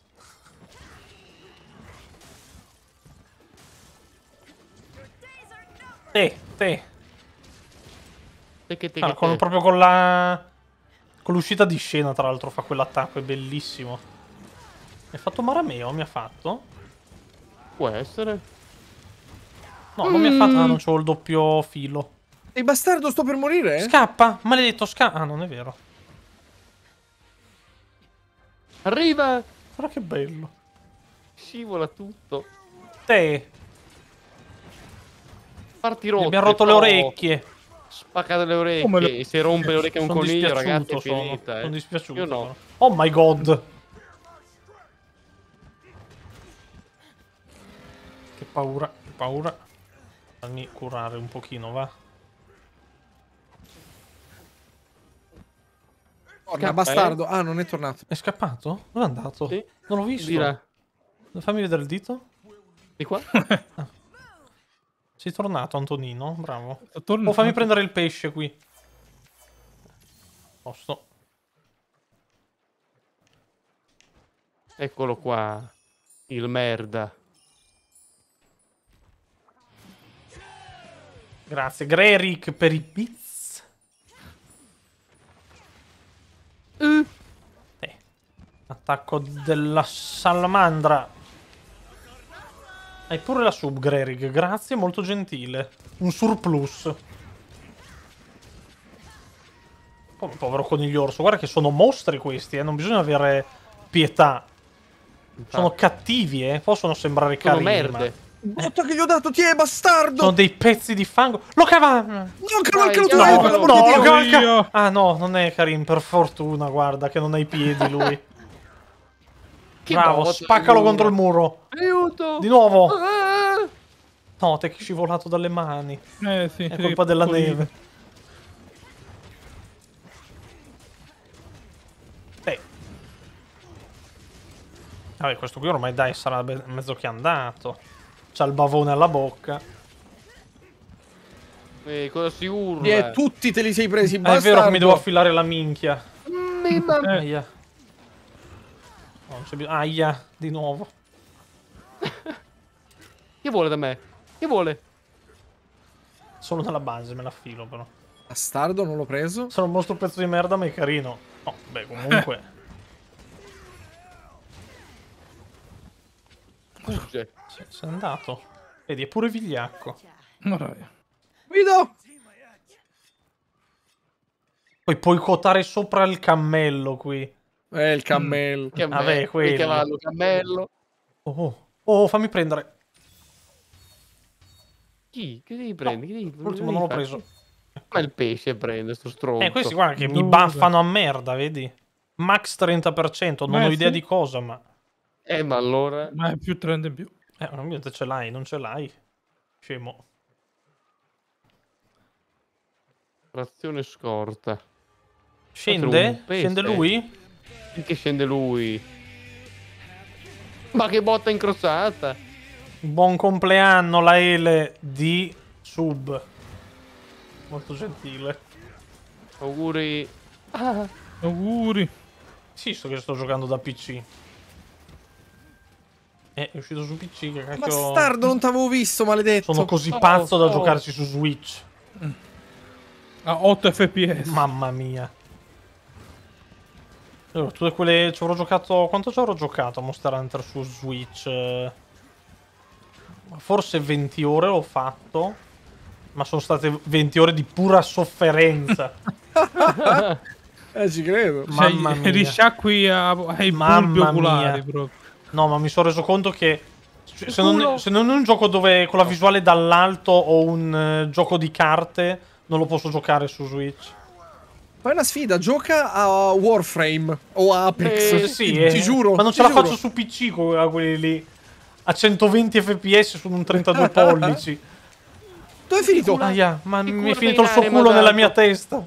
Te, te. Te che te Ah, che con- te. proprio con la... Con l'uscita di scena, tra l'altro, fa quell'attacco, è bellissimo. Mi ha fatto Marameo, mi ha fatto? Può essere. No, non mi ha fatto... Ah, non c'ho il doppio filo. Ehi, bastardo, sto per morire? Scappa! Maledetto, scappa! Ah, non è vero. Arriva! Guarda che bello. Scivola tutto. Te, Parti mi rotto. abbiamo rotto le orecchie. Spaccate le orecchie. Come lo- E se rompe le orecchie a un Sono coniglio, dispiaciuto, ragazzi, è sono. finita, eh. Sono dispiaciuto. Io no. però. Oh my god. Che paura, che paura. Fammi curare un pochino, va. Porca, Scappa, bastardo. Ah, non è tornato. È scappato? Dove è andato? Sì. Non l'ho visto. Di là. Fammi vedere il dito. Di qua? Sei tornato, Antonino. Bravo. Torno. Oh, fammi prendere il pesce qui. Posto. Eccolo qua. Il merda. Grazie. Greric per i bits. Uh. Eh. Attacco della salamandra. Hai pure la sub, Greric. Grazie, molto gentile. Un surplus. Po- povero coniglio orso. Guarda che sono mostri questi, eh. Non bisogna avere pietà. Sono cattivi, eh. Possono sembrare Sono carini, merde. ma... Botta che gli ho dato, ti è bastardo! Sono dei pezzi di fango. Lo cava! Non cavalcalo tu, Dai, eh, No, per no, l'amor no, di lo Dio! cavalca- io. Ah no, non è Karim, per fortuna, guarda, che non ha i piedi lui. Che Bravo, botta, spaccalo muro. contro il muro. Aiuto! Di nuovo. Ah! No, te che è scivolato dalle mani. Eh sì. È colpa della neve. Eh. Vabbè, questo qui ormai dai sarà be- mezzo che è andato. C'ha il bavone alla bocca. Eh, cosa si urla? Eh, tutti te li sei presi, Ah, è bastardo! vero che mi devo affilare la minchia. Mimma. Eh. Aia. No, non c'è bisogno. Aia, di nuovo. Che vuole da me? Che vuole? Solo nella base me la filo però. Bastardo, non l'ho preso. Sono un mostro pezzo di merda ma è carino. No, beh, comunque. Fugge. Se se n'è andato. Vedi, è pure vigliacco. Ma dai. Guido! Poi puoi quotare sopra il cammello qui. Eh, il cammello. Che Vabbè, me- quello. il cavallo, cammello. Oh, oh, oh, fammi prendere. Chi? Che devi prendere? Che devi- L'ultimo devi non l'ho fare? preso. Ma il pesce prende, sto stronzo. Eh, questi guarda che mi Dove? baffano a merda, vedi? Max trenta per cento, non Beh, ho idea sì. di cosa, ma... Eh, ma allora... Ma è più trenta in più. Eh, ma te ce l'hai, non ce l'hai. Scemo. Frazione scorta. Scende? un peste. Scende lui? Che scende lui? Ma che botta incrociata! Buon compleanno, la Ele di Sub. Molto gentile. Auguri. Ah, Auguri. Sì, so che sto giocando da P C. Eh, è uscito su P C, che cacchio... Bastardo, non t'avevo visto, maledetto. Sono così Oh, pazzo da oh. giocarci su Switch. A otto F P S. Mamma mia. Allora, tutte quelle... Ci avrò giocato... Quanto ci avrò giocato a Monster Hunter su Switch? Eh, Forse venti ore l'ho fatto. Ma sono state venti ore di pura sofferenza. Eh, ci credo. Cioè, Mamma mia. risciacqui a- ai Mamma bulbi oculari mia. proprio. No, ma mi sono reso conto che se se non, se non è un gioco dove con la visuale dall'alto o un eh, gioco di carte, non lo posso giocare su Switch. Fai una sfida, gioca a Warframe o a Apex. Eh, Sì, ti, eh, ti giuro. ma non ti ce la giuro. faccio su P C con a quelli lì. A centoventi F P S su un trentadue pollici. Dove è finito? Aia, ma Che mi è curva finito il in suo aria culo m'ha nella dato. mia testa.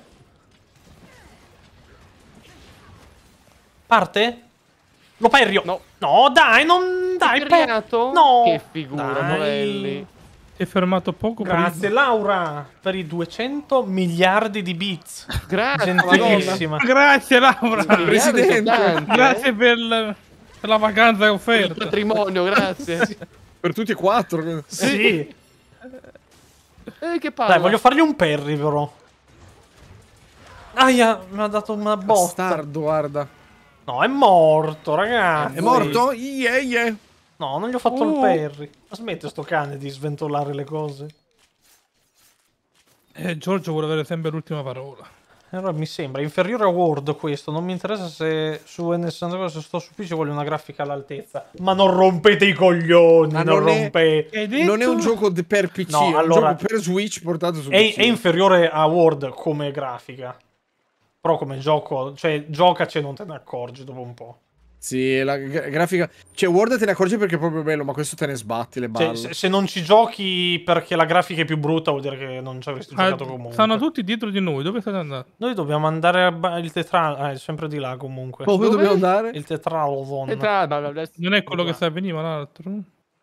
Parte? Lo perrio. No. No, dai, non... Dai, per... Perriato? No. Che figura, Dai. Morelli. Si è fermato poco Grazie prima. Laura per i duecento miliardi di bits. Grazie, Gentilissima. Grazie Laura. Madonna. Presidente. Tanti, eh. Grazie per, la- per la vacanza Per il offerta. patrimonio, grazie. Per tutti e quattro. Sì. Eh, che palla. Dai, voglio fargli un parry però. Aia, mi ha dato una botta. Bastardo, guarda. No, è morto, ragazzi. È morto? Yeah, yeah. No, non gli ho fatto il Uh. parry. Ma smette sto cane di sventolare le cose. Eh, Giorgio vuole avere sempre l'ultima parola. Allora mi sembra inferiore a Word questo. Non mi interessa se su N sessantaquattro, se sto su P C voglio una grafica all'altezza. Ma non rompete i coglioni, Ma non, non è- rompete. Che hai detto? Non è un gioco de- per P C, No, è un allora- gioco per Switch portato su È, P C. è inferiore a Word come grafica. Però come gioco, cioè giocaci e non te ne accorgi dopo un po'. Sì, la gra- grafica... Cioè, Word te ne accorgi perché è proprio bello, ma questo te ne sbatti le Cioè, balle. se, se non ci giochi perché la grafica è più brutta vuol dire che non ci avresti Ah, giocato comunque. stanno tutti dietro di noi. Dove state andando? Noi dobbiamo andare a ba- il tetralo. Ah, è sempre di là comunque. Dove Dove? dobbiamo andare? Il tetralodon. Entra- ma- ma- Non è quello che sta a venire, ma l'altro.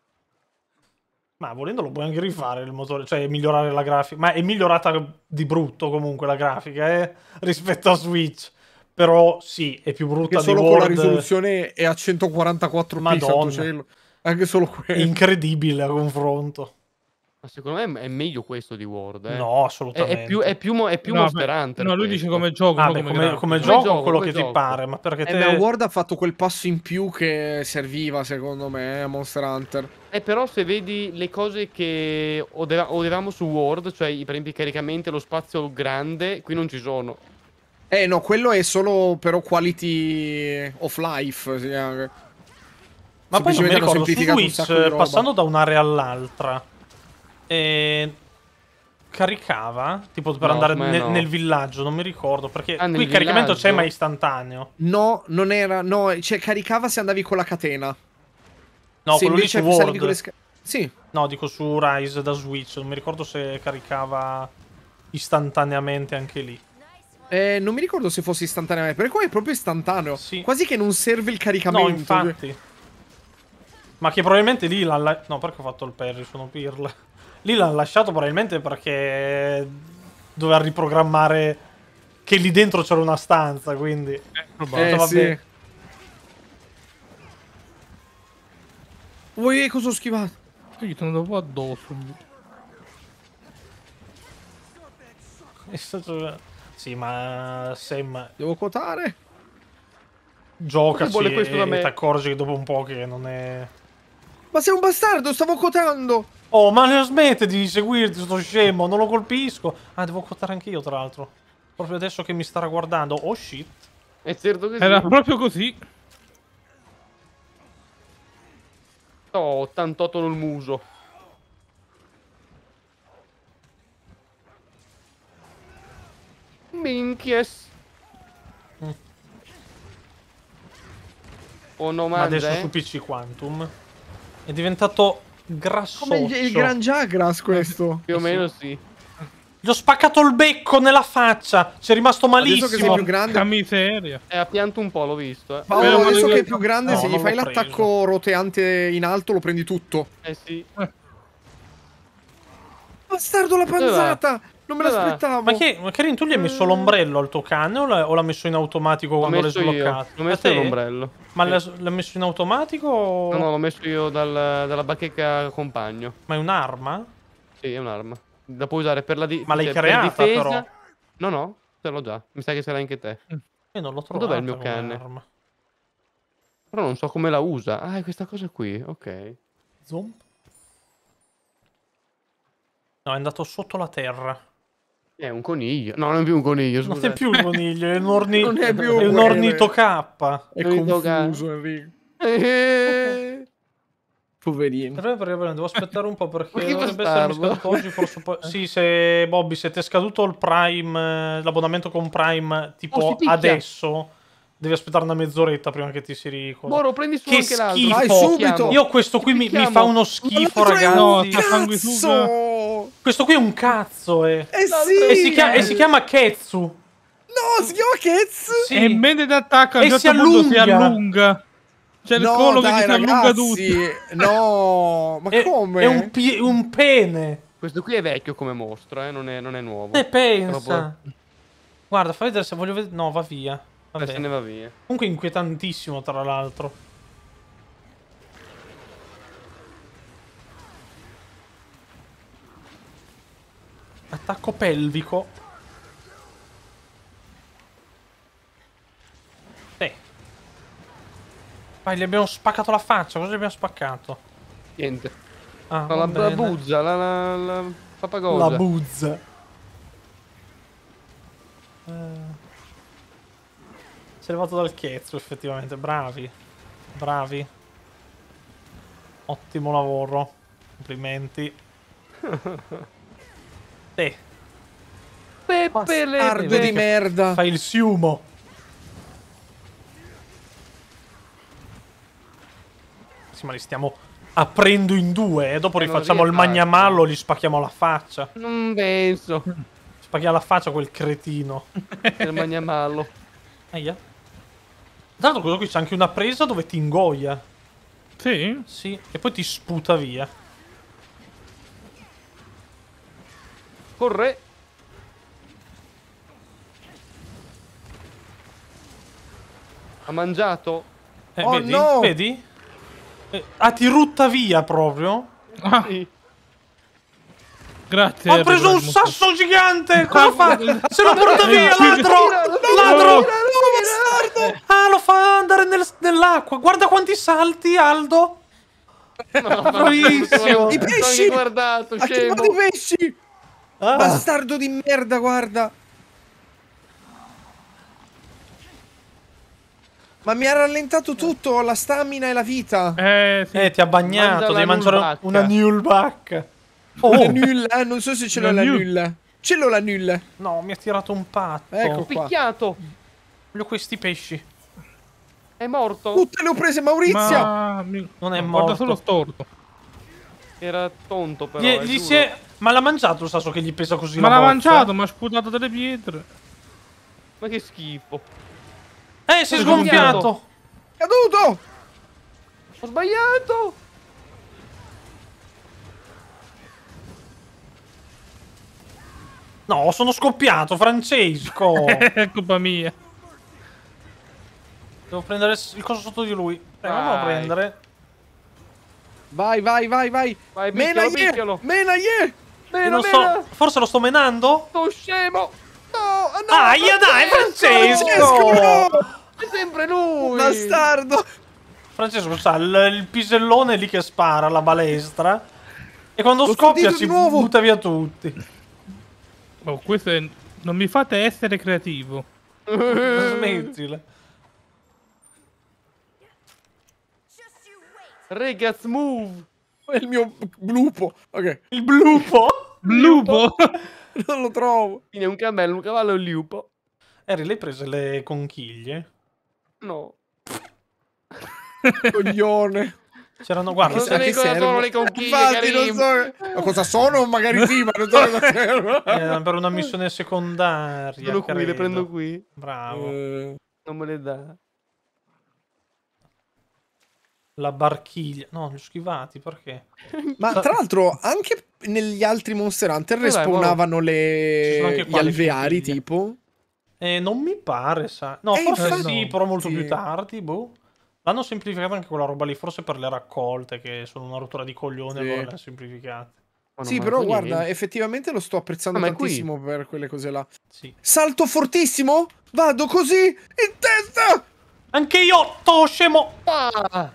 Ma volendo lo puoi anche rifare il motore, cioè migliorare la grafica. Ma è migliorata di brutto comunque la grafica, eh, rispetto a Switch. Però sì, è più brutta Che di solo con la Word. risoluzione è a centoquarantaquattro p, santo Madonna. cielo. Anche solo quello. Incredibile a confronto. Ma secondo me è meglio questo di Word, eh. No, È, assolutamente. è più, è più, mo- è più No, Monster beh, Hunter no, lui questo. dice come gioco, Ah, non beh, come, come, grafica. come Come gioco, gioco, quello come che ti gioco. pare, ma perché Eh, te... ma Word ha fatto quel passo in più che serviva, secondo me, a Monster Hunter. Eh, però se vedi le cose che ode- odevamo su Word, cioè i- per esempio i caricamenti e lo spazio grande, qui non ci sono. Eh, no, quello è solo però quality of life. Si chiama. Ma poi non mi Semplicemente hanno ricordo, su semplificato un Switch, sacco di roba. passando da un'area all'altra, eh, caricava, tipo per No, andare secondo me nel, no. nel villaggio, non mi ricordo, perché Ah, nel qui il caricamento c'è villaggio? ma è istantaneo. No, non era. No, cioè caricava se andavi con la catena. No, se quello lì su invece salivi Word. con le sca- Sì. No, dico su Rise da Switch, non mi ricordo se caricava istantaneamente anche lì. Eh, non mi ricordo se fosse istantaneamente. Perché qua è proprio istantaneo. Sì. Quasi che non serve il No, caricamento. infatti. Ma che probabilmente lì l'ha... la- No, perché ho fatto il parry, sono pirla. Lì l'ha lasciato probabilmente perché doveva riprogrammare che lì dentro c'era una stanza, quindi... Eh, vabbè. sì. Voi cosa ho schivato? Io gli sono dopo addosso. È stato- Sì, ma Sam, Devo quotare? giocaci vuole questo da e me? ti accorgi dopo un po' che non è... Ma sei un bastardo, stavo quotando. Oh, ma ne smette di seguirti, sto scemo, non lo colpisco. Ah, devo quotare anch'io, tra l'altro. Proprio adesso che mi starà guardando. Oh, shit. È certo che sì. Era proprio così. Ho ottantotto nel muso. Minchies. O no Ma mangia, adesso eh? su P C Quantum è diventato grassoccio. Come il, il Gran Jagras questo. Più o Eh sì. meno sì. Gli ho spaccato il becco nella faccia. C'è rimasto Adesso che sei malissimo. più grande. Che miseria. E ha pianto un po', l'ho visto, eh. Paolo, Spero adesso che- che è più grande, No, se gli non fai l'ho l'attacco roteante in alto, lo prendi tutto. Eh sì. Bastardo la Dove va? panzata! Non me Dove va? l'aspettavo. Ma che, ma Karin, tu gli hai messo l'ombrello al tuo cane o l'ha, o l'ha messo in automatico L'ho quando l'hai messo io. sbloccato? L'ho A messo te? l'ombrello. Ma Sì. l'ha, l'ha messo in automatico o... No, no, l'ho messo io dal, dalla bacheca compagno. Ma è un'arma? Sì, è un'arma. La puoi usare per la di- Ma l'hai cioè, per creata, difesa. però. No, no, ce l'ho già. Mi sa che ce l'hai anche te. Io non l'ho Ma trovata. dov'è il mio come cane? arma. Però non so come la usa. Ah, è questa cosa qui. Ok. Zoom? No, è andato sotto la terra. È un coniglio. No, non è più un coniglio, Non scusa. è più un coniglio, è un, orni... Non è più è un quello. ornito K. È Non mi tocca. confuso, Enrico. Eh, Poverino. Però però devo aspettare un po' perché Ma che dovrebbe essermi bastardo. scaduto oggi, forse poi... Sì, se Bobby, se ti è scaduto il Prime, eh, l'abbonamento con Prime, tipo Oh, si picchia. adesso, devi aspettare una mezz'oretta prima che ti si ricorda. Moro, prendi su Che anche l'altro. schifo! Vai subito! Io questo qui mi, mi Picchiamo. fa uno schifo, Ma l'altro è un ragazzi. No, sta sanguisuga. cazzo! Questo qui è un cazzo, eh. Eh L'altro sì! E si chiama, e si chiama Ketsu. No, si chiama Ketz! Sì. E in mente d'attacco a un E certo si punto si allunga. allunga. C'è il No, collo dai, che si allunga tutto. ragazzi! No! Ma È, come? è un, pi- un pene. Questo qui è vecchio come mostro, eh. Non è, non è nuovo. E pensa. Proprio- Guarda, fai vedere se voglio vedere. No, va via. Eh, Vabbè. se ne va via. Comunque inquietantissimo, tra l'altro. Attacco pelvico. Sì. Vai, gli abbiamo spaccato la faccia. Cosa gli abbiamo spaccato? Niente. Ah, No, va la, la bene. buzza, la, la, la papagosa. La buzza. Eh. Si è levato dal chiezzo, effettivamente. Bravi. Bravi. Ottimo lavoro. Complimenti. Sì. Peppe le Bastardo vedi di che merda! Fai il siumo. Sì, ma li stiamo aprendo in due. E dopo Eh, non rifacciamo il riesco. magnamallo. Gli spacchiamo la faccia. Non penso. Spacchiamo la faccia a quel cretino. Il magnamallo. Aia. Tra l'altro, quello qui c'è anche una presa dove ti ingoia. Sì? Sì, e poi ti sputa via. Corre. Ha mangiato? Eh, Oh, vedi? no! Vedi? Eh, ah, ti rutta via proprio? Ah, Sì. grazie. Ho preso un Erasmus. sasso gigante! Cosa fa? Se lo porta via, ladro! Ladro! Ah, lo fa andare nel- nell'acqua. Guarda quanti salti, Aldo. Bravissimo. I Non pesci! hai guardato, Ha scemo. chiamato i pesci! Ah, Bastardo di merda, guarda! Ma mi ha rallentato tutto, la stamina e la vita. Eh, sì. eh, ti ha bagnato. Mangia la Devi mangiare nullbacca. una nullback. La Oh, nulla, eh, non so se ce l'ho La la nulla. nulla. Ce l'ho la nulla. no, mi ha tirato un patto. Ecco qua. Picchiato. Voglio questi pesci. È morto. Tutte le ho prese, Maurizia! Ma... mi- Non è no, morto. Guarda solo storto. Era tonto però. Gli, è gli duro. si è... Ma l'ha mangiato il sasso che gli pesa così Ma la l'ha bozza? mangiato, ma ha sputato delle pietre. Ma che schifo. Eh, si è Ho sgonfiato. Caduto! Ho sbagliato. No, sono scoppiato, Francesco. È colpa mia. Devo prendere il coso sotto di lui. Proviamo a Vai. prendere. Vai, vai, vai, vai! Vai, Mena picchialo, ye! picchialo. Mena ye! Io Meno, non meno. so, forse lo sto menando? Sto scemo. No, no. Aia, dai, Francesco, Francesco! no! È sempre lui. Bastardo! Francesco c'ha il, il pisellone lì che spara la balestra. E quando L'ho scoppia sentito si di nuovo. butta via tutti. Oh, questo è... Non mi fate essere creativo. Smettila. Regaz move. È il mio lupo. Ok, Il blupo. Lupo! non lo trovo. Quindi è un cammello, un cavallo e un lupo. Eri, lei prese le conchiglie? No. Coglione. C'erano, guarda, Non se- so A che neanche cosa servono? sono le conchiglie, Infatti, non Karim. so. Ma cosa sono? Magari sì, ma non so cosa servono. eh, per una missione secondaria. Sono qui, le credo. prendo qui. Bravo. Eh, Non me le dà. La barchiglia. No, li ho schivati, perché? Ma Sa- tra l'altro, anche negli altri Monster Hunter Dai, respawnavano Ci sono le... anche gli qua le alveari, conchiglie. tipo. Eh, non mi pare, sa. No, Eh, forse infatti- sì, però molto sì. più tardi, boh. L'hanno semplificata anche quella roba lì, forse per le raccolte, che sono una rottura di coglione, Sì. allora l'hanno semplificata. Ma non Sì, manco però guarda, niente. effettivamente lo sto apprezzando Ah, ma è qui? tantissimo per quelle cose là. Sì. Salto fortissimo? Vado così in testa! Anche io, to scemo! Ah!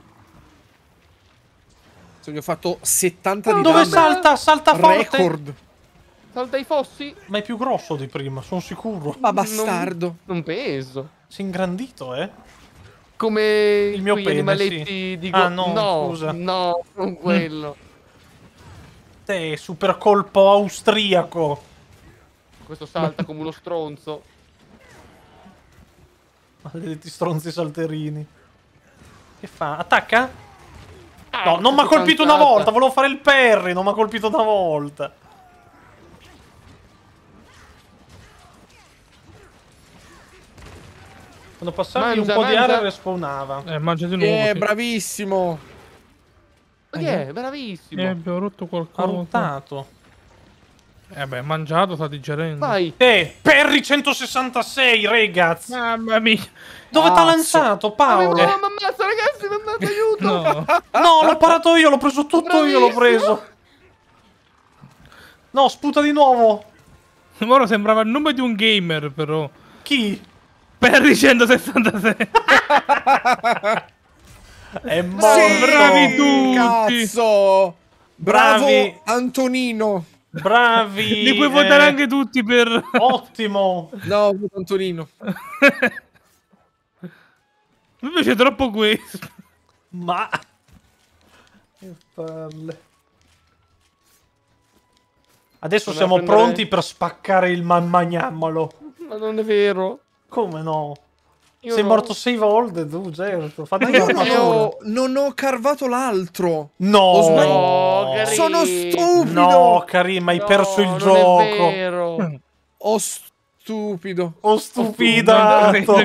Se gli ho fatto settanta di Dove danno. salta? Salta forte! Record. Salta i fossi? Ma è più grosso di prima, sono sicuro. Ma bastardo. Non penso. Si è ingrandito, eh? Come Il mio quegli pene, animaletti sì. di Ah, go- no, scusa. no, non quello. Te, super colpo austriaco. Questo salta come uno stronzo. Maledetti stronzi salterini. Che fa? Attacca? Ah, No, non mi ha che colpito una fanzata. volta, volevo fare il parry, non mi ha colpito una volta. Quando passavi Mangia, un po' di mangia. area respawnava. Eh, mangia di nuovo. Eh, sì. bravissimo. Ma che è? Bravissimo. Eh, abbiamo rotto Ha qualcosa. ruttato. Eh beh, mangiato, sta digerendo. Vai. Eh, Perry centosessantasei, ragazzi. Mamma mia. Dove t'ha Cazzo. lanciato, Oh, Paolo? mi ammazza, ragazzi, mi ammazza, aiuto. No. No, l'ho parato io, l'ho preso tutto io, l'ho preso. No, sputa di nuovo. Ora sembrava il nome di un gamer, però. Chi? Perry centosessantasei. È morto. Sì, bravi tutti. Cazzo. Bravo Bravi. Antonino. Bravi. Li puoi eh, votare anche tutti per... Ottimo. No, Antonino. Mi piace troppo questo. Ma... Che palle. Adesso Non siamo prendere- pronti per spaccare il mammagnammalo. Ma non è vero. Come no? Io Sei no. morto sei volte tu, certo. Fatti Ma io una non Io- ho, non ho carvato l'altro. No, Ho sbagliato. No, Karim. Sono stupido. no, Karim, hai No, perso il non gioco. è vero. Ho stupido. Ho stupidato.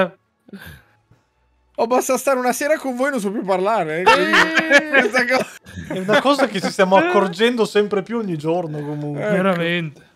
Ho basta stare una sera con voi e non so più parlare. eh, quindi questa cosa- È una cosa che ci stiamo accorgendo sempre più ogni giorno comunque. Ecco. Veramente.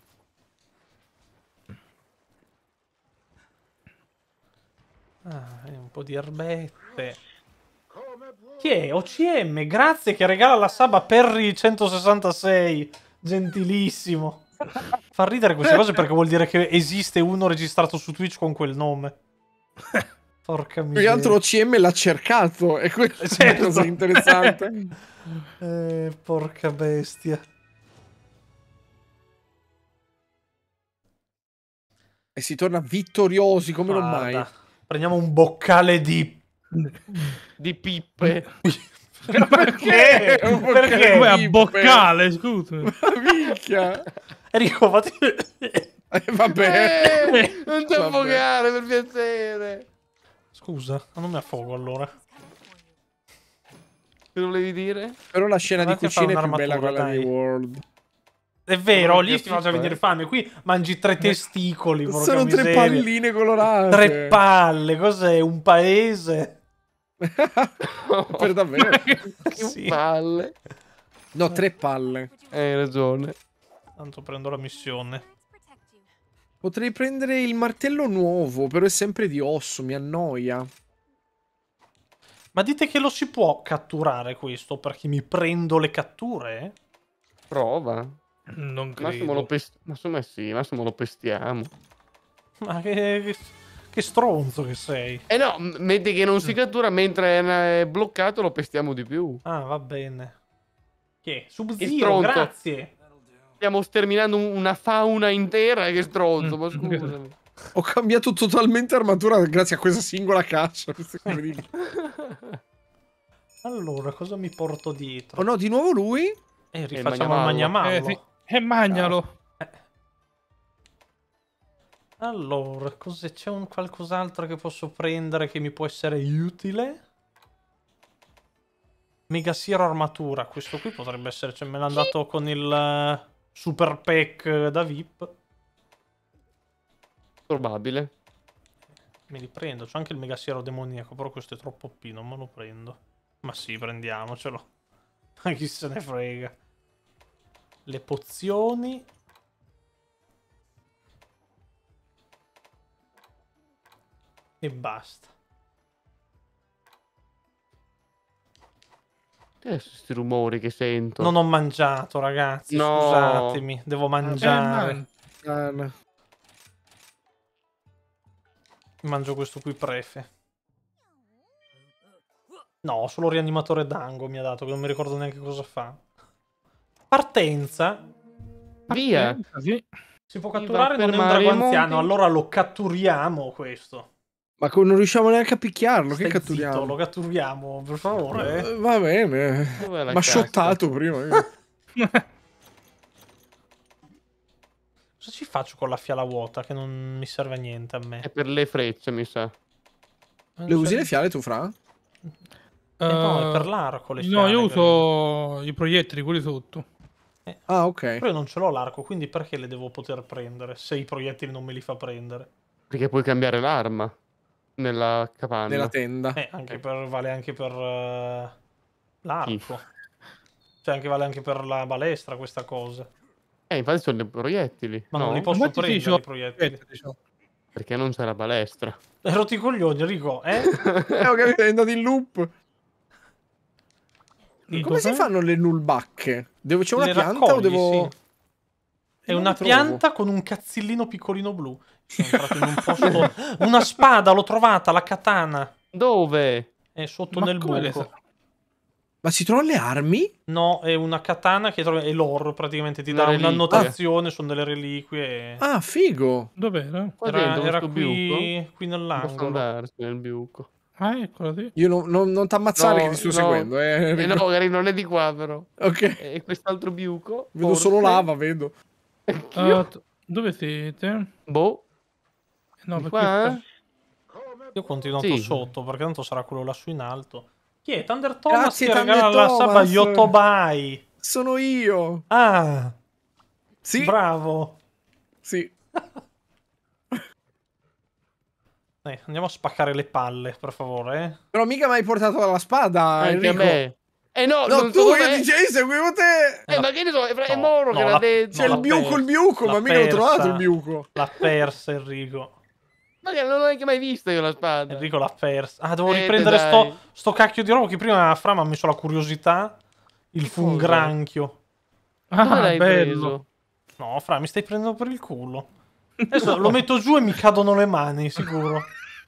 Ah, e un po' di erbette. Chi è? O C M, grazie che regala la sub a Perry centosessantasei. Gentilissimo. Fa ridere queste cose perché vuol dire che esiste uno registrato su Twitch con quel nome. Porca Più che miseria. altro O C M l'ha cercato. E questa è una Certo. cosa interessante. Eh, porca bestia. E si torna vittoriosi come non mai. Guarda, prendiamo un boccale di... Di pippe. Perché? Un boccale Perché? Come a pippe. boccale, scusa. Ma minchia. Enrico, fatti... Eh, vabbè. Eh, non ti Vabbè. affogare, per piacere. Scusa, non mi affogo allora. Che volevi dire? Però la scena Andate di a fare cucina è più bella un'armatura, quella di dai. World. È vero, Non lì ho ti faccio capito, venire eh. fame. Qui mangi tre testicoli, porca Sono tre miseria. palline colorate. Tre palle, cos'è? Un paese? Per davvero. Che Sì. palle. No, tre palle. Hai ragione. Tanto prendo la missione. Potrei prendere il martello nuovo, però è sempre di osso, mi annoia. Ma dite che lo si può catturare questo? Perché mi prendo le catture? Prova. Non Massimo lo credo. pest... Massimo sì, Massimo lo pestiamo. Ma che, che, che stronzo che sei. Eh no, m- metti che non si cattura mentre è bloccato, lo pestiamo di più. Ah, va bene. Che? Sub-Zero, stronzo. grazie. Stiamo sterminando un- una fauna intera, che stronzo, ma scusami. Ho cambiato totalmente armatura grazie a questa singola caccia. Questo è incredibile. Allora, cosa mi porto dietro? Oh no, di nuovo lui? Eh, rifacciamo il magnamallo. magnamallo. Eh, sì. E mangialo. Allora, cosa- c'è un qualcos'altro che posso prendere che mi può essere utile? Mega Sierra armatura. Questo qui potrebbe essere. Cioè, me l'hanno dato con il uh, super pack da V I P. Probabile. Me li prendo. C'è anche il Mega Sierra demoniaco. Però questo è troppo P. Non me lo prendo. Ma sì, prendiamocelo. Ma chi se ne frega. Le pozioni. E basta. Adesso questi rumori che sento. Non ho mangiato, ragazzi. No. Scusatemi. Devo mangiare. Eh, man. Eh, Mangio questo qui prefe. No, solo rianimatore dango mi ha dato, che non mi ricordo neanche cosa fa. Partenza. Via. Sì. Si può Mi catturare, va non per è un mare drago e monti. anziano. Allora lo catturiamo questo. Ma co- non riusciamo neanche a picchiarlo. Stai Che catturiamo? zitto, lo catturiamo, per favore. Eh, Va bene. Dov'è la Ma cacca? shottato prima. io. Cosa ci faccio con la fiala vuota che non mi serve a niente a me? È per le frecce, mi sa. Non Le usi c'è- le fiale tu, Fra? Eh, no, è per Eh, l'arco le No, fiale. io credo. uso i proiettili, quelli sotto. Ah, ok. Però io non ce l'ho l'arco, quindi perché le devo poter prendere se i proiettili non me li fa prendere? Perché puoi cambiare l'arma nella capanna. Nella tenda. Eh, anche per, vale anche per eh, l'arco. Cioè, anche vale anche per la balestra questa cosa. Eh, infatti sono i proiettili. Ma no? non li posso Infatti sì, prendere c'ho- i proiettili. diciamo. Perché non c'è la balestra. Hai rotto i coglioni, Enrico, eh? Eh, ho capito, è andato in loop. Dove? Come si fanno le nullbacche? Devo c'è una Le pianta raccogli, o devo... sì. È Non una le trovo. pianta con un cazzillino piccolino blu. Sono entrato in un posto... Una spada, l'ho trovata, la katana. Dove? È sotto Ma nel come le buco. sa- Ma si trovano le armi? No, è una katana che trovi... È l'oro, praticamente. Ti Una dà reliquia. un'annotazione, sono delle reliquie. Ah, figo. Dov'era? Qua Era, dentro, era questo qui, biuco? qui Non posso nell'angolo. andarci nel biuco. Ah, eccola sì. Io non, non, non t'ammazzare No, che ti sto no. seguendo. Eh. Eh no, magari non è di qua, però. Ok. E quest'altro biuco? Vedo forse? solo lava, vedo. Anch'io. Ah, t- dove siete? Boh. No, Di perché qua? sta- Io ho continuato Sì. sotto, perché tanto sarà quello lassù in alto. Chi è? Thunder Thomas Grazie, che Thunder regala la sub a Thomas. Yotobai. Sono io. Ah, Sì. bravo. Sì. Dai, andiamo a spaccare le palle, per favore. Eh. Però mica mi hai portato la spada, Anche a Enrico. me. Eh no, No, non tu so che dov'è. dicevi, seguivo te. Eh, ma che ne so, è, è No, Moro no, che l'ha la- detto. C'è no, il biuco, persa. il biuco, L'ha ma mica l'ho trovato persa. il biuco. L'ha persa Enrico. Ma che non l'ho neanche mai vista io la spada. Enrico l'ha persa. Ah, devo Eh, riprendere dai. sto, sto cacchio di roba che prima Fra mi ha messo la curiosità. Il Che fu un cosa? granchio. Dove Ah, l'hai bello. preso? No, Fra, mi stai prendendo per il culo. Adesso lo metto giù e mi cadono le mani, sicuro.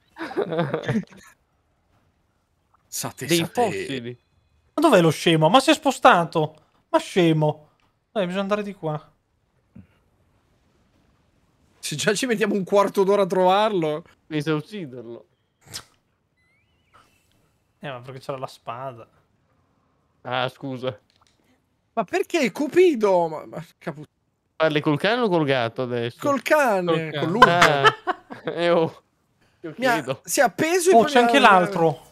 Sate, Dei sate. fossili. Ma dov'è lo scemo? Ma si è spostato. Ma scemo. Dai, bisogna andare di qua. Se già ci mettiamo un quarto d'ora a trovarlo. Mi sa ucciderlo. Eh, ma perché c'era la spada. Ah, scusa. Ma perché Cupido? Ma, ma capu- Parli col cane o col gatto adesso? col cane, Col cane. con l'ugo. Ah, eh, oh. Io Mi ha- chiedo. si è appeso e Oh, poi c'è mi ha- anche l'altro.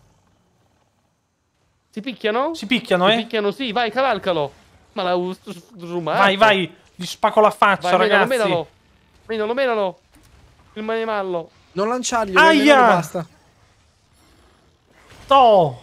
Si picchiano? Si picchiano, Si eh? picchiano, sì, vai, cavalcalo. Ma l'ha zoomato. Vai, vai. Gli spacco la faccia, Vai, menalo, ragazzi. menalo. Menalo, menalo. Il manimallo. Non lanciargli, Aia! veneno, basta. To.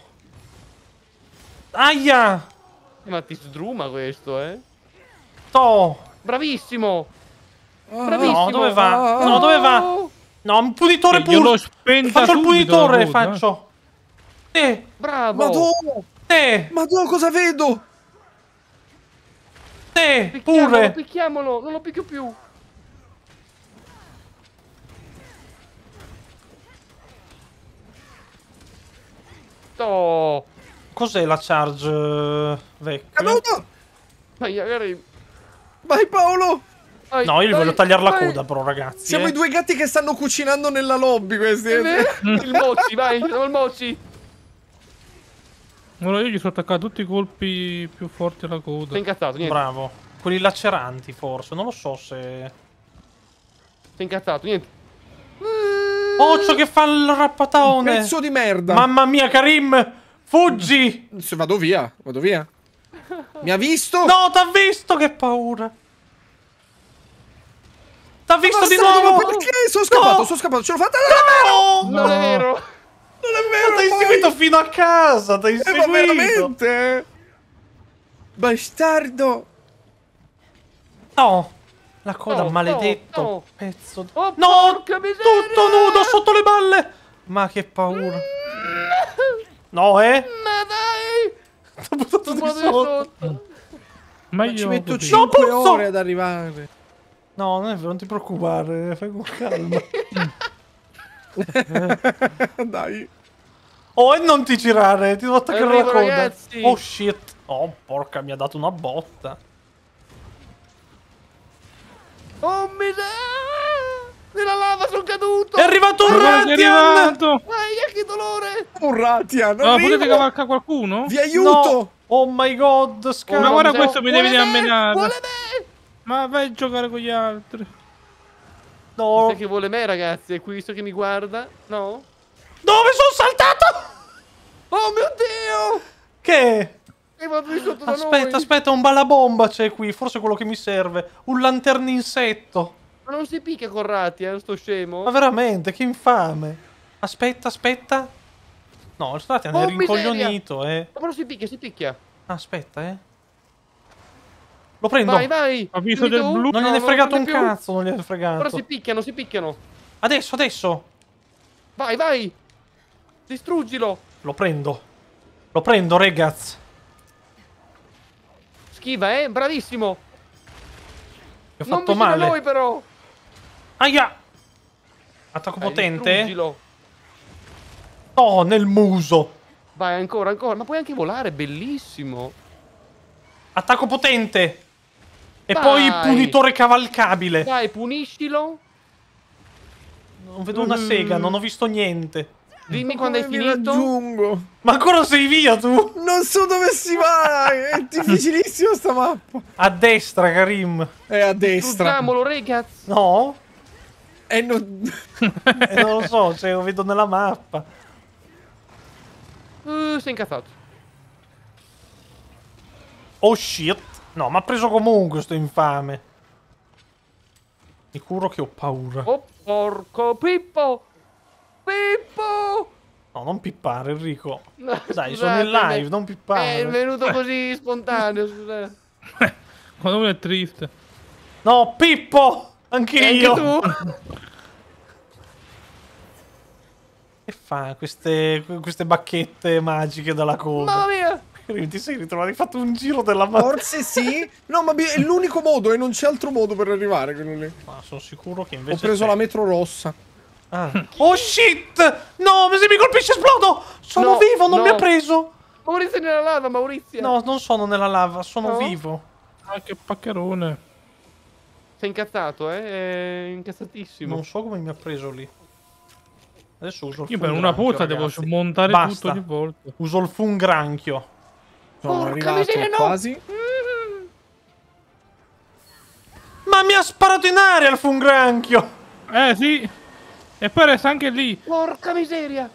Aia. Eh, Ma ti sdruma questo, eh. To. Bravissimo. Ah, Bravissimo. No, dove va? Ah, No, dove va? Oh, No, un punitore Io l'ho pure. spenta Faccio il subito, punitore, la coda, eh. faccio. Te, bravo. Madonna! te, Madonna, cosa vedo? te, Picchiamolo, pure. picchiamolo. Non lo picchio più. Oh. Cos'è la charge eh, vecchia? Caduto! Vai, magari. Vai Paolo! Vai, No, io gli vai, voglio tagliare la vai. coda, però, ragazzi. Siamo eh. i due gatti che stanno cucinando nella lobby questi. È vero? Il mochi, vai, siamo il mochi. Allora io gli sono attaccato tutti i colpi più forti alla coda. Sei incazzato, niente. Bravo. Quelli laceranti, forse. Non lo so se... Sei incazzato, niente. Occhio che fa il Un rappatone. pezzo di merda. Mamma mia, Karim. Fuggi! Se vado via, vado via. Mi ha visto? No, t'ha visto, che paura. T'ha visto di Bastardo, nuovo. ma perché? Sono scappato, No! sono scappato, ce l'ho fatta. No! Non è vero. Non è vero, T'hai poi. seguito fino a casa, t'hai Eh, ma seguito. veramente? Bastardo. No, la coda, No, maledetto. no, no. Pezzo di... Oh, no, porca miseria! tutto nudo sotto le balle. Ma che paura. No, eh? Ma dai! T'ho buttato Tu di muovi sotto. sotto. Ma Ma io ci metto così. cinque puzzo! ore ad arrivare. No, non è vero, non ti preoccupare, fai con calma. Dai. Oh, e non ti girare, ti devo attaccare Arrivo, la coda. ragazzi. Oh shit. Oh, porca, mi ha dato una botta. Oh miseria! Nella lava sono caduto! È arrivato un Ma guarda che è Ratian! arrivato! Aia, che dolore! Un Ratian. Ma arrivo. potete cavalcare qualcuno? Vi aiuto. No. Oh my god, Ma scappa. guarda no, questo mi vuole devi me, ammenare. Vuole me! Ma vai a giocare con gli altri. No. Sai che vuole me, ragazzi? È qui, visto che mi guarda? No? Dove sono saltato? Oh mio Dio! Che? È vado di sotto da Aspetta, noi! aspetta, un balabomba c'è qui, forse è quello che mi serve. Un lanterninsetto. Ma non si picchia con Ratti, eh, sto scemo? Ma veramente, che infame. Aspetta, aspetta. No, il Ratian Oh, è miseria. rincoglionito, eh. Ma non si picchia, si picchia! Aspetta, eh. Lo prendo. Vai, vai! Ho visto Dimmi del tu. blu. Non No, gliene è non fregato lo un prende più. cazzo, non gliene è fregato. Però si picchiano, si picchiano! Adesso, adesso. Vai, vai! Distruggilo! Lo prendo. Lo prendo, ragazzi. Schiva, eh? Bravissimo! Mi ho Non fatto vicino a male. noi, però! Aia. Attacco Dai, potente. distruggilo. Oh, nel muso. Vai, ancora, ancora. Ma puoi anche volare, bellissimo! Attacco potente. E Vai. poi punitore cavalcabile. Vai, puniscilo! Non vedo una sega, non ho visto niente. Dimmi quando hai Come mi finito. raggiungo? Ma ancora sei via tu? Non so dove si va. È difficilissimo sta mappa. A destra, Karim. È a destra. Distruggiamolo, ragazzi! No? E non... Eh, non lo so, cioè lo vedo nella mappa. Uh, sei incazzato. Oh shit. No, ma ha preso comunque sto infame. Mi curo che ho paura. Oh, porco Pippo! Pippo! No, non pippare, Enrico. No, Dai, sono in scusatemi. live, non pippare. È venuto così spontaneo, scusate. Quando uno è triste. No, Pippo! Anche E io! anche tu? Che fa queste, queste bacchette magiche dalla coda? Mamma mia! Ti sei ritrovato, hai fatto un giro della mano. Forse sì. No, ma bi- è l'unico modo e non c'è altro modo per arrivare. Quello lì. Ma sono sicuro che Ho invece preso c'è. la metro rossa. Ah. Oh shit! No, se mi colpisce esplodo! Sono No, vivo, non no. mi ha preso! Maurizio è nella lava, Maurizio! No, non sono nella lava, sono No? vivo. Ah, che paccherone. Sei incazzato, eh? È incazzatissimo. Non so come mi ha preso lì. Adesso uso il Io per una fungranchio, pozza devo ragazzi. smontare Basta. tutto ogni volta. Uso il fungranchio. Sono Porca arrivato miseria, no! quasi. Mm. Ma mi ha sparato in aria il fungranchio! Eh sì. E poi resta anche lì. Porca miseria!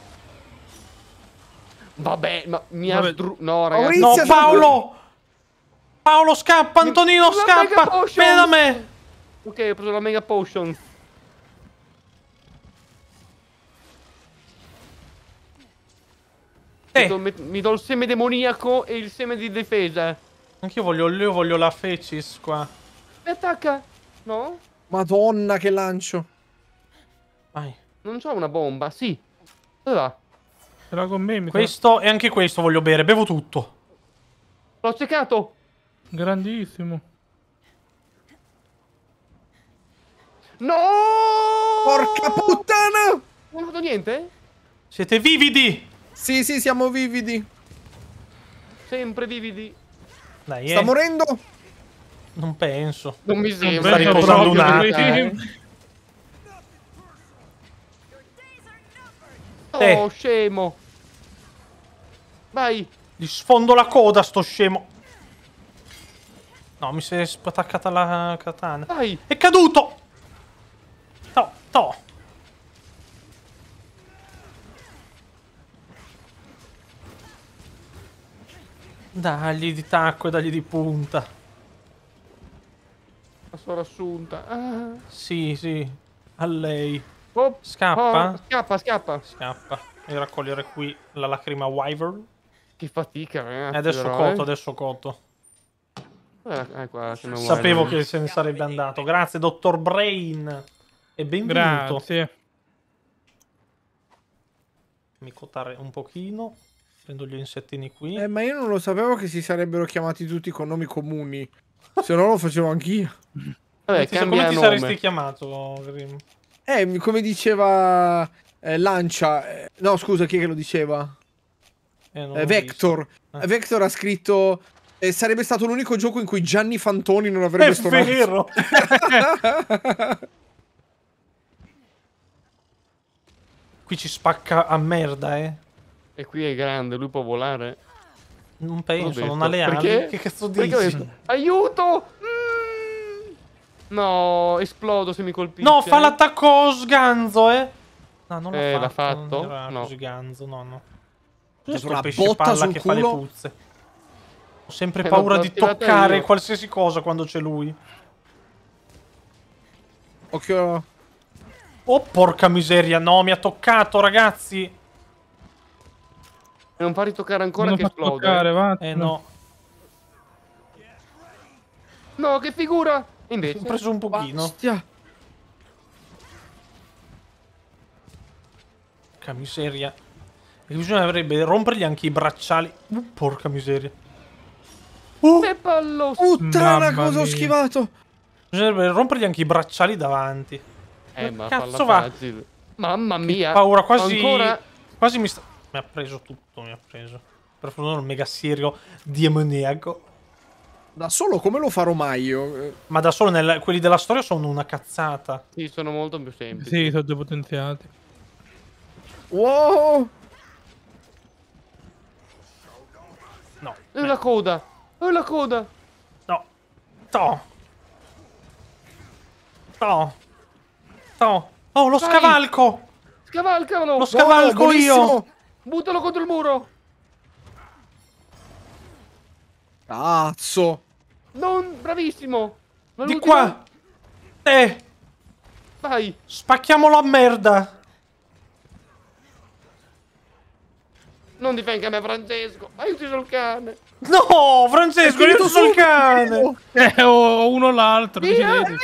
Vabbè, ma mi ha Vabbè. sdru... No, ragazzi. No, Inizia Paolo! Paolo, scappa! Antonino, La Mega scappa! Potion! Vieni da me! Ok, ho preso la Mega Potion. Mi, Eh, do, mi do il seme demoniaco e il seme di difesa. anch'io voglio, io voglio la Fecis qua. Mi attacca? No? Madonna, che lancio. Vai. Non c'ho una bomba, sì. Dove va? Ce l'ha con me, mi sa. Questo e anche questo voglio bere, bevo tutto. L'ho seccato! Grandissimo. No! Porca puttana! Non ho fatto niente? Siete vividi! Sì, sì, siamo vividi. Sempre vividi. Dai, Sta eh. morendo? Non penso. Non mi Non sembra. sta penso riposando proprio un che attimo. lui- Oh, Eh. scemo. Vai. Gli sfondo la coda, sto scemo. No, mi si è attaccata la katana. Vai. È caduto! To, to. Dagli di tacco e dagli di punta. La sua assunta. Ah. Sì, sì. A lei. Oh, Scappa? oh, scappa, scappa. Scappa. E raccogliere qui la lacrima wyvern. Che fatica, ragazzi. E adesso però, Coto, eh. adesso Coto. Eh, eh, qua, che non Sapevo vuole. che se ne sarebbe andato. Grazie, dottor Brain. E benvenuto. Grazie. Mi cotare un pochino. Prendo gli insettini qui. Eh, ma io non lo sapevo che si sarebbero chiamati tutti con nomi comuni. Se no lo facevo anch'io. Vabbè, Ti- cambia come ti nome. saresti chiamato, Grim? Eh, come diceva eh, Lancia. eh, no, scusa, chi è che lo diceva? Eh, non Eh, l'ho Vector. visto. Eh, Vector ha scritto... eh, sarebbe stato l'unico gioco in cui Gianni Fantoni non avrebbe È stonato. vero! Qui ci spacca a merda, eh. E qui è grande, lui può volare. Non penso, L'ho non detto. ha le ali. Perché? Che cazzo Perché ho dici? detto, aiuto! Mm. No, esplodo se mi colpisce. No, fa l'attacco sganzo, eh. No, non l'ha Eh, l'ha fatto. fatto? Non era No. così ganzo, no, no. C'è Questo una pesce botta palla sul che fa le culo. puzze. Ho sempre Eh, paura l'ho di attivata toccare io. qualsiasi cosa quando c'è lui. Occhio. Oh, porca miseria, no, mi ha toccato, ragazzi. E non fa ritoccare ancora Non che fa esplode. toccare, va. Eh no, No, che figura! ho Invece. preso un pochino. Ostia. Porca miseria. E bisognerebbe rompergli anche i bracciali. Uh, porca miseria. Uh, Che pallo! Puttana, Mamma cosa ho mia. schivato. bisognerebbe rompergli anche i bracciali davanti. Eh, ma cazzo falla va? facile. Mamma mia. Paura, quasi. Ancora. Quasi mi sta. Mi ha preso tutto, mi ha preso. Per fortuna un mega serio demoniaco. Da solo come lo farò mai io? Eh, Ma da solo nel- quelli della storia sono una cazzata. Sì, sono molto più semplici. Sì, sono depotenziati. Wow. No. E la coda. E la coda. No. To. To. To. Oh, lo Vai. scavalco! Scavalcalo. Lo scavalco Buono, io! buonissimo. Buttalo contro il muro. Cazzo. Non, bravissimo. Ma Di l'ultimo- qua! Eh! Vai. Spacchiamolo a merda! Non difendi a me, Francesco. Hai ucciso il cane. No! Francesco, hai ucciso il cane! Eh, o uno o l'altro. Via. decidete.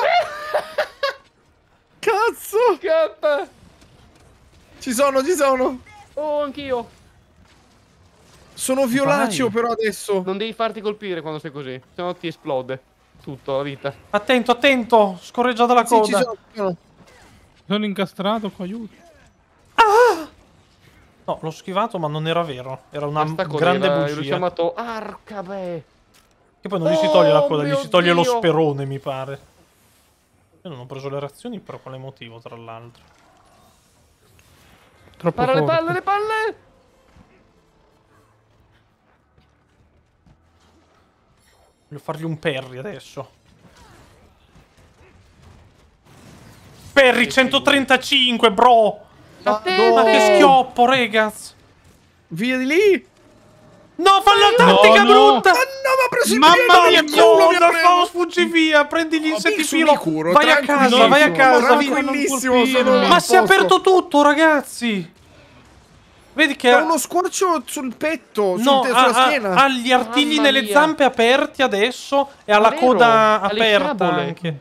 Cazzo. Scappa. Ci sono, ci sono. Oh, anch'io. Sono violaceo Vai. però adesso. Non devi farti colpire quando sei così. Sennò ti esplode. Tutto, la vita. Attento, attento! Scorreggia dalla Sì, ci coda! sono, ci sono. Sono incastrato qua, aiuto. No, l'ho schivato, ma non era vero. Era una Basta così, grande era- bugia. l'ho chiamato Arcabe. Che poi non gli si toglie la Oh, coda, gli mio si toglie lo Dio. sperone, mi pare. Io non ho preso le reazioni per quale motivo, tra l'altro. Troppo Para le forte. palle, le palle. Voglio fargli un parry adesso. Parry centotrentacinque, bro! Attento. Ma che schioppo, ragazzi! Via di lì. No, fa la tattica no. brutta! Ah, no, ma ha preso il Mamma piede, mia, il culo, No, mi ha da preso. fa, sfuggi via, prendi gli insetti Su filo. Mikuro, Vai a casa, vai a casa, via. tranquillissimo, sono lì Ma a si è posto. aperto tutto, ragazzi! Vedi che Ha ha, uno squarcio sul petto, sul no, te- ha, sulla ha- schiena. ha gli artigli Mamma nelle mia. zampe aperti adesso e ha la vero, coda ha le aperta fiabole. anche.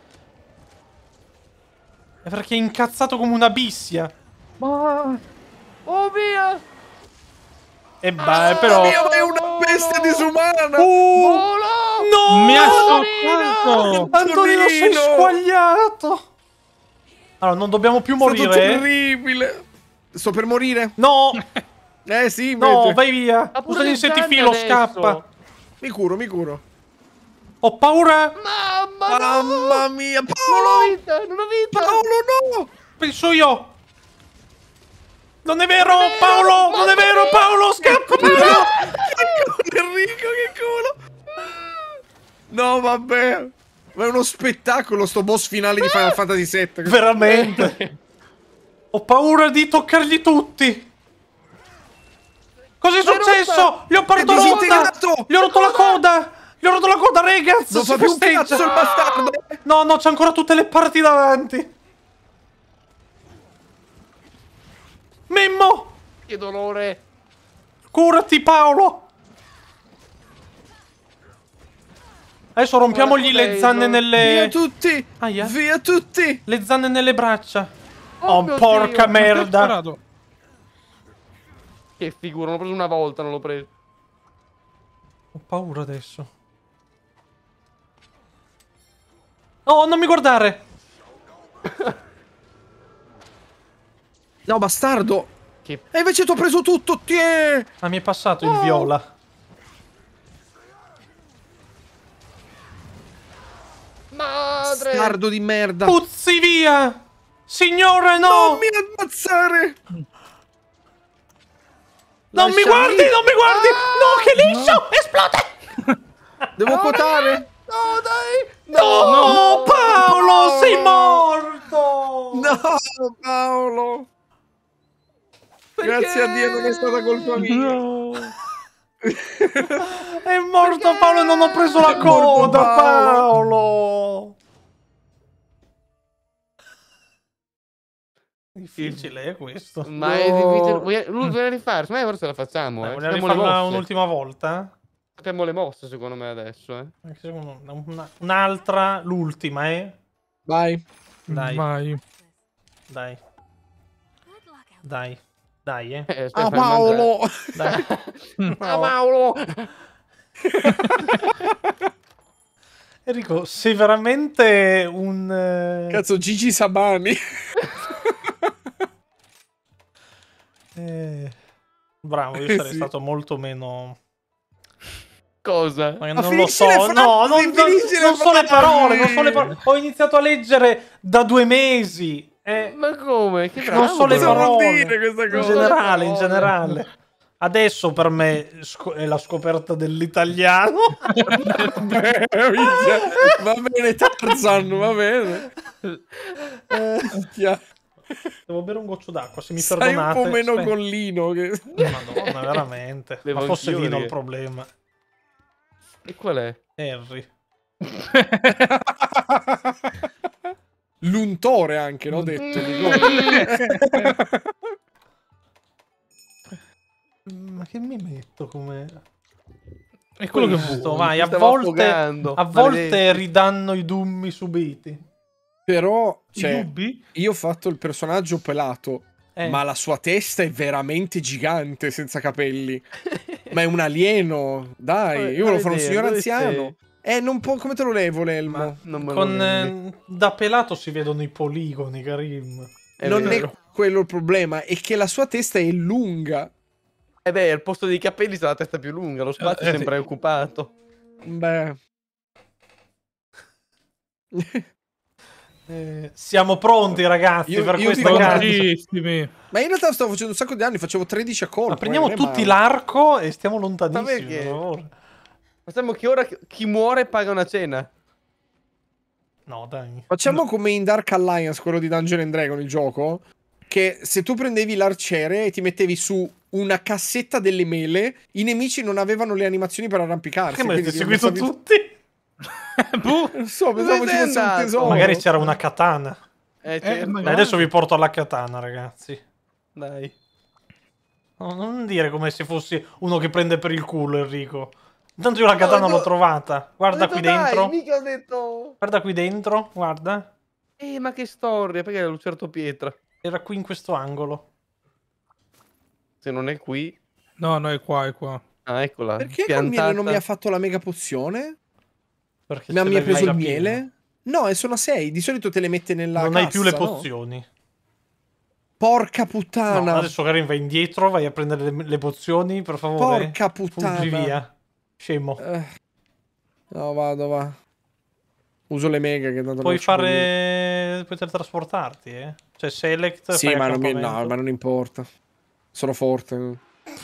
È perché è incazzato come una bissia. Ma... Oh, via. E beh, però... Mio, ma è una bestia disumana. Uh, Volo. no! Mi ha Antonino! scioccato! Antonino, sei Antonino! squagliato! Allora, non dobbiamo più È stato morire, eh? terribile. Sto per morire. No! Eh sì, No, invece. vai via! Ha pure Usa gli le insetti zanne filo, adesso. scappa! Mi curo, mi curo. Ho paura! Mamma no. Mamma mia, Non ho Paolo! vita, non ho vita. Paolo, no! Penso io! Non è vero, Non è vero, Paolo! Non è mamma vero, mia! Paolo! Scappa, Paolo! Enrico, che culo! No, vabbè. Ma è uno spettacolo sto boss finale di Final Fantasy sette. Veramente! Ho paura di toccarli tutti! Cos'è L'hai successo? cazzo! Gli ho parto È rotta! disintegrato! Gli ho rotto la coda! Gli ho rotto la coda, ragazzi! Non si fa più un festeggia. cazzo il bastardo! No, no, c'è ancora tutte le parti davanti! Mimmo! Che dolore! Curati, Paolo! Adesso rompiamogli Guarda, le zanne bello. Via nelle... tutti! Aia. Via tutti! Le zanne nelle braccia. Oh Oh, mio porca Dio. merda! Sparato. Che figura, l'ho preso una volta, non l'ho preso. Ho paura adesso. Oh, non mi guardare! No, bastardo! Che... E invece ti ho preso tutto, tiè! Ah, mi è passato il viola. Madre! Bastardo di merda! Puzzi via! Signore, no! Non mi ammazzare! Non mi Lasciami- guardi, non mi guardi! No, che liscio! Esplode! Devo quotare? No, dai! No, Paolo, sei morto! No, Paolo! Grazie a Dio non è stata colpa mia. No. È morto Paolo e non ho preso la È morto coda, Paolo. Paolo! Difficile è questo. Ma è No. difficile. Vuoi- Lui vuole rifare? Secondo me forse la facciamo, Dai, eh. vogliamo Sappiamo le rifarla mosse. un'ultima volta? Sappiamo le mosse, secondo me, adesso, eh. Anche secondo me, una- Un'altra, l'ultima, eh? Vai. Dai, Mai. dai. Dai, dai, eh. Eh, aspetta, Ah, fammi mangiare. Paolo! Dai. Ah, Paolo! Enrico, sei veramente un... eh, Cazzo, Gigi Sabani. eh, Bravo, io Eh, sarei sì. stato molto meno... Cosa? Ma Ma non lo finisci so, le frasi, no, non, non- finisci le non so le frasi. parole, non so le parole. Ho iniziato a leggere da due mesi. eh, Ma come? Che bravo! non so le Cosa vuol parole. dire questa In cosa? generale, in Parole. generale. Adesso per me sco- è la scoperta dell'italiano. Vabbè, minchia. Va bene, Tarzan, va bene. Eh, Minchia. devo bere un goccio d'acqua, se mi Sei un perdonate. po' meno Aspetta. gollino. Che... Madonna, veramente. Le Ma fosse valchiori. vino il problema. E qual è? Harry. L'untore anche, no? Detto. Ma che mi metto come... È quello che Questo, vuoi. vai, Mi a stavo volte, affogando, a volte maledetti. ridanno i dummi subiti. Però, I cioè, dubbi? io ho fatto il personaggio pelato, Eh. ma la sua testa è veramente gigante senza capelli. Ma è un alieno, dai, io volevo fare un Dove signor sei? anziano. Eh, non può... Come te lo levo, l'elmo? Ma non me lo Con, levi. eh, da pelato si vedono i poligoni, Karim. È non vero. è quello il problema, è che la sua testa è lunga. Eh beh, al posto dei capelli sta la testa più lunga, lo spazio Eh, sembra sì. occupato. Beh... Eh, siamo pronti, ragazzi, Io- per io questa dico- gara. Prontissimi. Ma in realtà stavo facendo un sacco di anni, facevo tredici a colpo. Ma prendiamo eh, non è tutti male. l'arco e stiamo lontanissimi, Ma perché? per favore. Facciamo che ora chi muore paga una cena. No, dai. Facciamo come in Dark Alliance, quello di Dungeon and Dragon, il gioco, che se tu prendevi l'arciere e ti mettevi su una cassetta delle mele, i nemici non avevano le animazioni per arrampicarsi. Perché mi avete quindi seguito non tutti? Boh. Non so, pensavo Dove ci sei fosse un andato? tesoro. Magari c'era una katana. Eh, certo. ma- Dai, adesso vi porto alla katana, ragazzi. Dai. No, non dire come se fossi uno che prende per il culo, Enrico. Intanto io la katana No, l'ho no. trovata. Guarda Ho qui detto, dentro. Dai, mica ho detto... Guarda qui dentro, guarda. Eh, ma che storia, perché era Lucerto Pietra? Era qui in questo angolo. Se non è qui... No, no, è qua, è qua. Ah, eccola. Perché col piantata. miele non mi ha fatto la mega pozione? Perché Ma ce mi ha l'avevi preso il già pieno. miele? No, e sono a sei. Di solito te le mette nella Non hai più le cassa, no? pozioni. Porca No, puttana. adesso Karim vai indietro, vai a prendere le, le pozioni, per favore. Porca puttana. Fuggi via. Scemo. Eh. No, vado, va. Uso le mega che tanto Puoi non ci voglio. fare... Puoi teletrasportarti, eh. Cioè, select, Sì, fai ma non, mi... no, accampamento. ma non importa. Sono forte.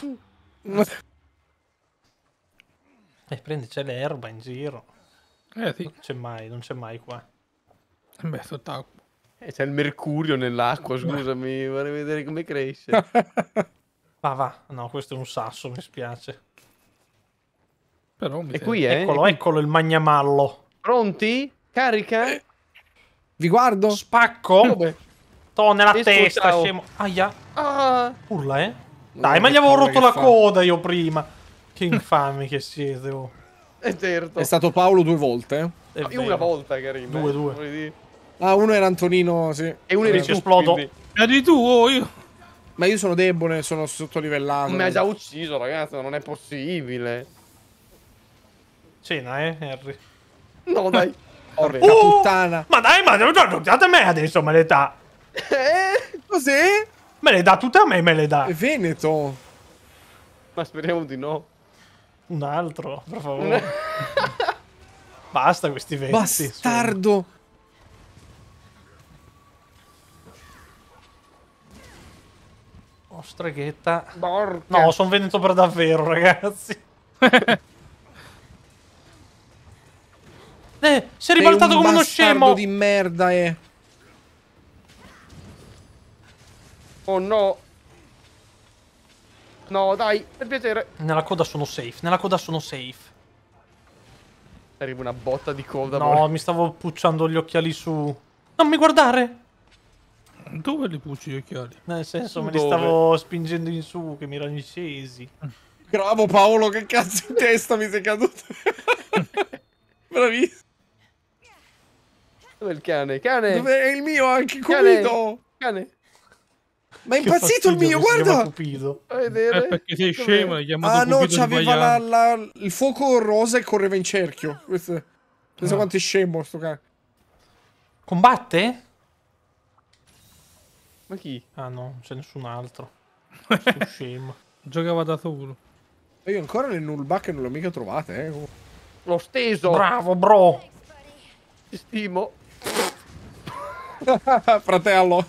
E prendi, c'è l'erba in giro. Eh sì. Non c'è mai, non c'è mai qua. Beh, sott'acqua. Eh, c'è il mercurio nell'acqua, scusami, vorrei vedere come cresce. Va, va. No, questo è un sasso, mi spiace. Però mi E sembra- qui, eh? Eccolo, eccolo il magnamallo. Pronti? Carica? Vi guardo? Spacco. Come? To nella Esco, testa, ciao. scemo. Aia. Ah! Urla, eh. No, Dai, ma che gli avevo palle rotto che la fa. coda io prima. Che infami che siete, oh. È certo. È stato Paolo due volte. È No, io vero. una volta, Karim. Due, eh, due. voglio dire. Ah, uno era Antonino, sì. E uno eri Dice tu, esplodo. quindi. Eri tu, oh, io. Ma io sono debole, sono sottolivellato. Mi ha già ucciso, ragazzi, non è possibile. Cena, eh, Harry. No, dai. Porca Vabbè. Oh! puttana. Ma dai, ma date a me adesso, me le dà. Eh? Cos'è? Me le dà tutte a me, me le dà. È Veneto. Ma speriamo di no. Un altro, per favore. Basta questi venti. Bastardo. Oh, streghetta. Porca. No, sono venuto per davvero, ragazzi. Eh, si è ribaltato come uno scemo. di merda, eh. Oh no. No, dai, per piacere. Nella coda sono safe, nella coda sono safe. Arriva una botta di coda. No, mi stavo pucciando gli occhiali su. Non mi guardare. Dove li pucci gli occhiali? Nel senso, Su me li dove? stavo spingendo in su, che mi erano scesi. Bravo Paolo, che cazzo in testa mi sei caduto. Bravissimo. Dov'è il cane? Cane! Dov'è il mio anche Cane! Cupido? Cane! Ma è Che impazzito il fastidio mio, che si chiama guarda. Cupido. A vedere. Eh, perché sei Dov'è? scemo, l'hai chiamato Ah no, Cupido c'aveva la, sbagliato. la- il fuoco rosa e correva in cerchio. Questo... Pensa Ah. quanto è scemo sto cane. Combatte? Ma chi? Ah no, non c'è nessun altro. Sto scemo. Giocava da solo. E io ancora le nullback non le ho mica trovate, eh. L'ho steso! Bravo, bro. Ti stimo. Fratello.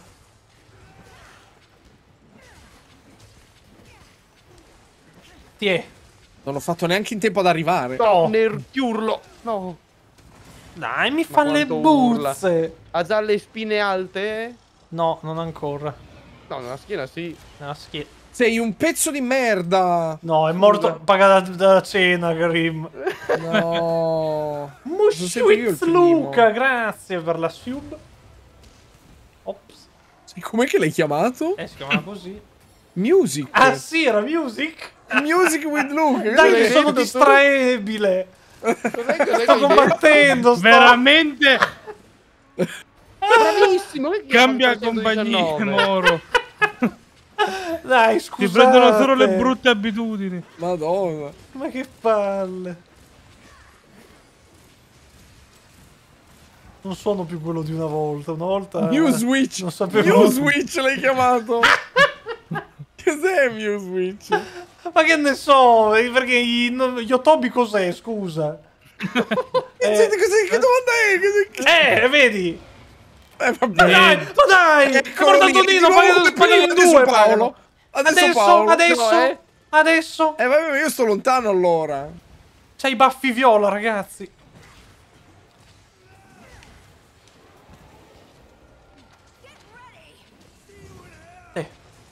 Ti è. Non ho fatto neanche in tempo ad arrivare. No. Nerchiurlo! No! Dai, mi fa le quanto urla. buzze. Ha già le spine alte? No, non ancora. No, nella schiena sì. Nella schia- Sei un pezzo di merda. No, è morto. Paga da, da cena, Karim. No. Sono sempre io il Mushwitz primo. Luca, grazie per la sub. Ops. Sì, com'è che l'hai chiamato? Eh, si chiama così. Music. Ah, sì, era music. Music with Luke. Dai, l'hai che sono detto tu? distraebile. Cos'è, cos'è che Sto hai detto? combattendo. Sto... Veramente Bravissimo! che cambia chiama compagnia, trecentodiciannove? Moro. Dai, Ti scusate. prendono solo le brutte abitudini. Madonna. Ma che palle. Non sono più quello di una volta. Una volta. New Switch. Non sapevo. New Switch l'hai chiamato. Cos'è New Switch? Ma che ne so? eh, Perché i- no- Yotobi cos'è? Scusa. Eh, cos'è- che domanda è? Cos'è- Eh, vedi? Eh, Ma vabbè. dai, ma dai! Eccolo Guarda lì, Tonino, di nuovo, pagato adesso pagato in adesso due. Paolo. pagano. Adesso Adesso, Paolo. adesso, No, eh. adesso. Eh vabbè, ma io sto lontano allora. C'hai i baffi viola, ragazzi. Te.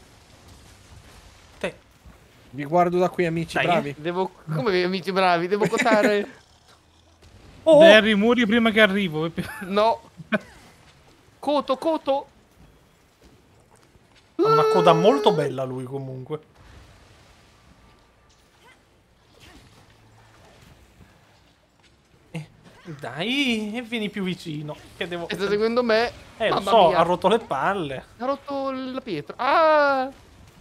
Te. Vi guardo da qui, amici Dai, bravi. Devo... Come amici bravi? Devo cotare? Oh, Harry, muori prima che arrivo. No. Coto, coto. ha una coda molto bella lui comunque. Eh, dai, e vieni più vicino. Che devo... E sta seguendo me. Eh, lo Mamma so, mia. ha rotto le palle. Ha rotto la pietra. Ah!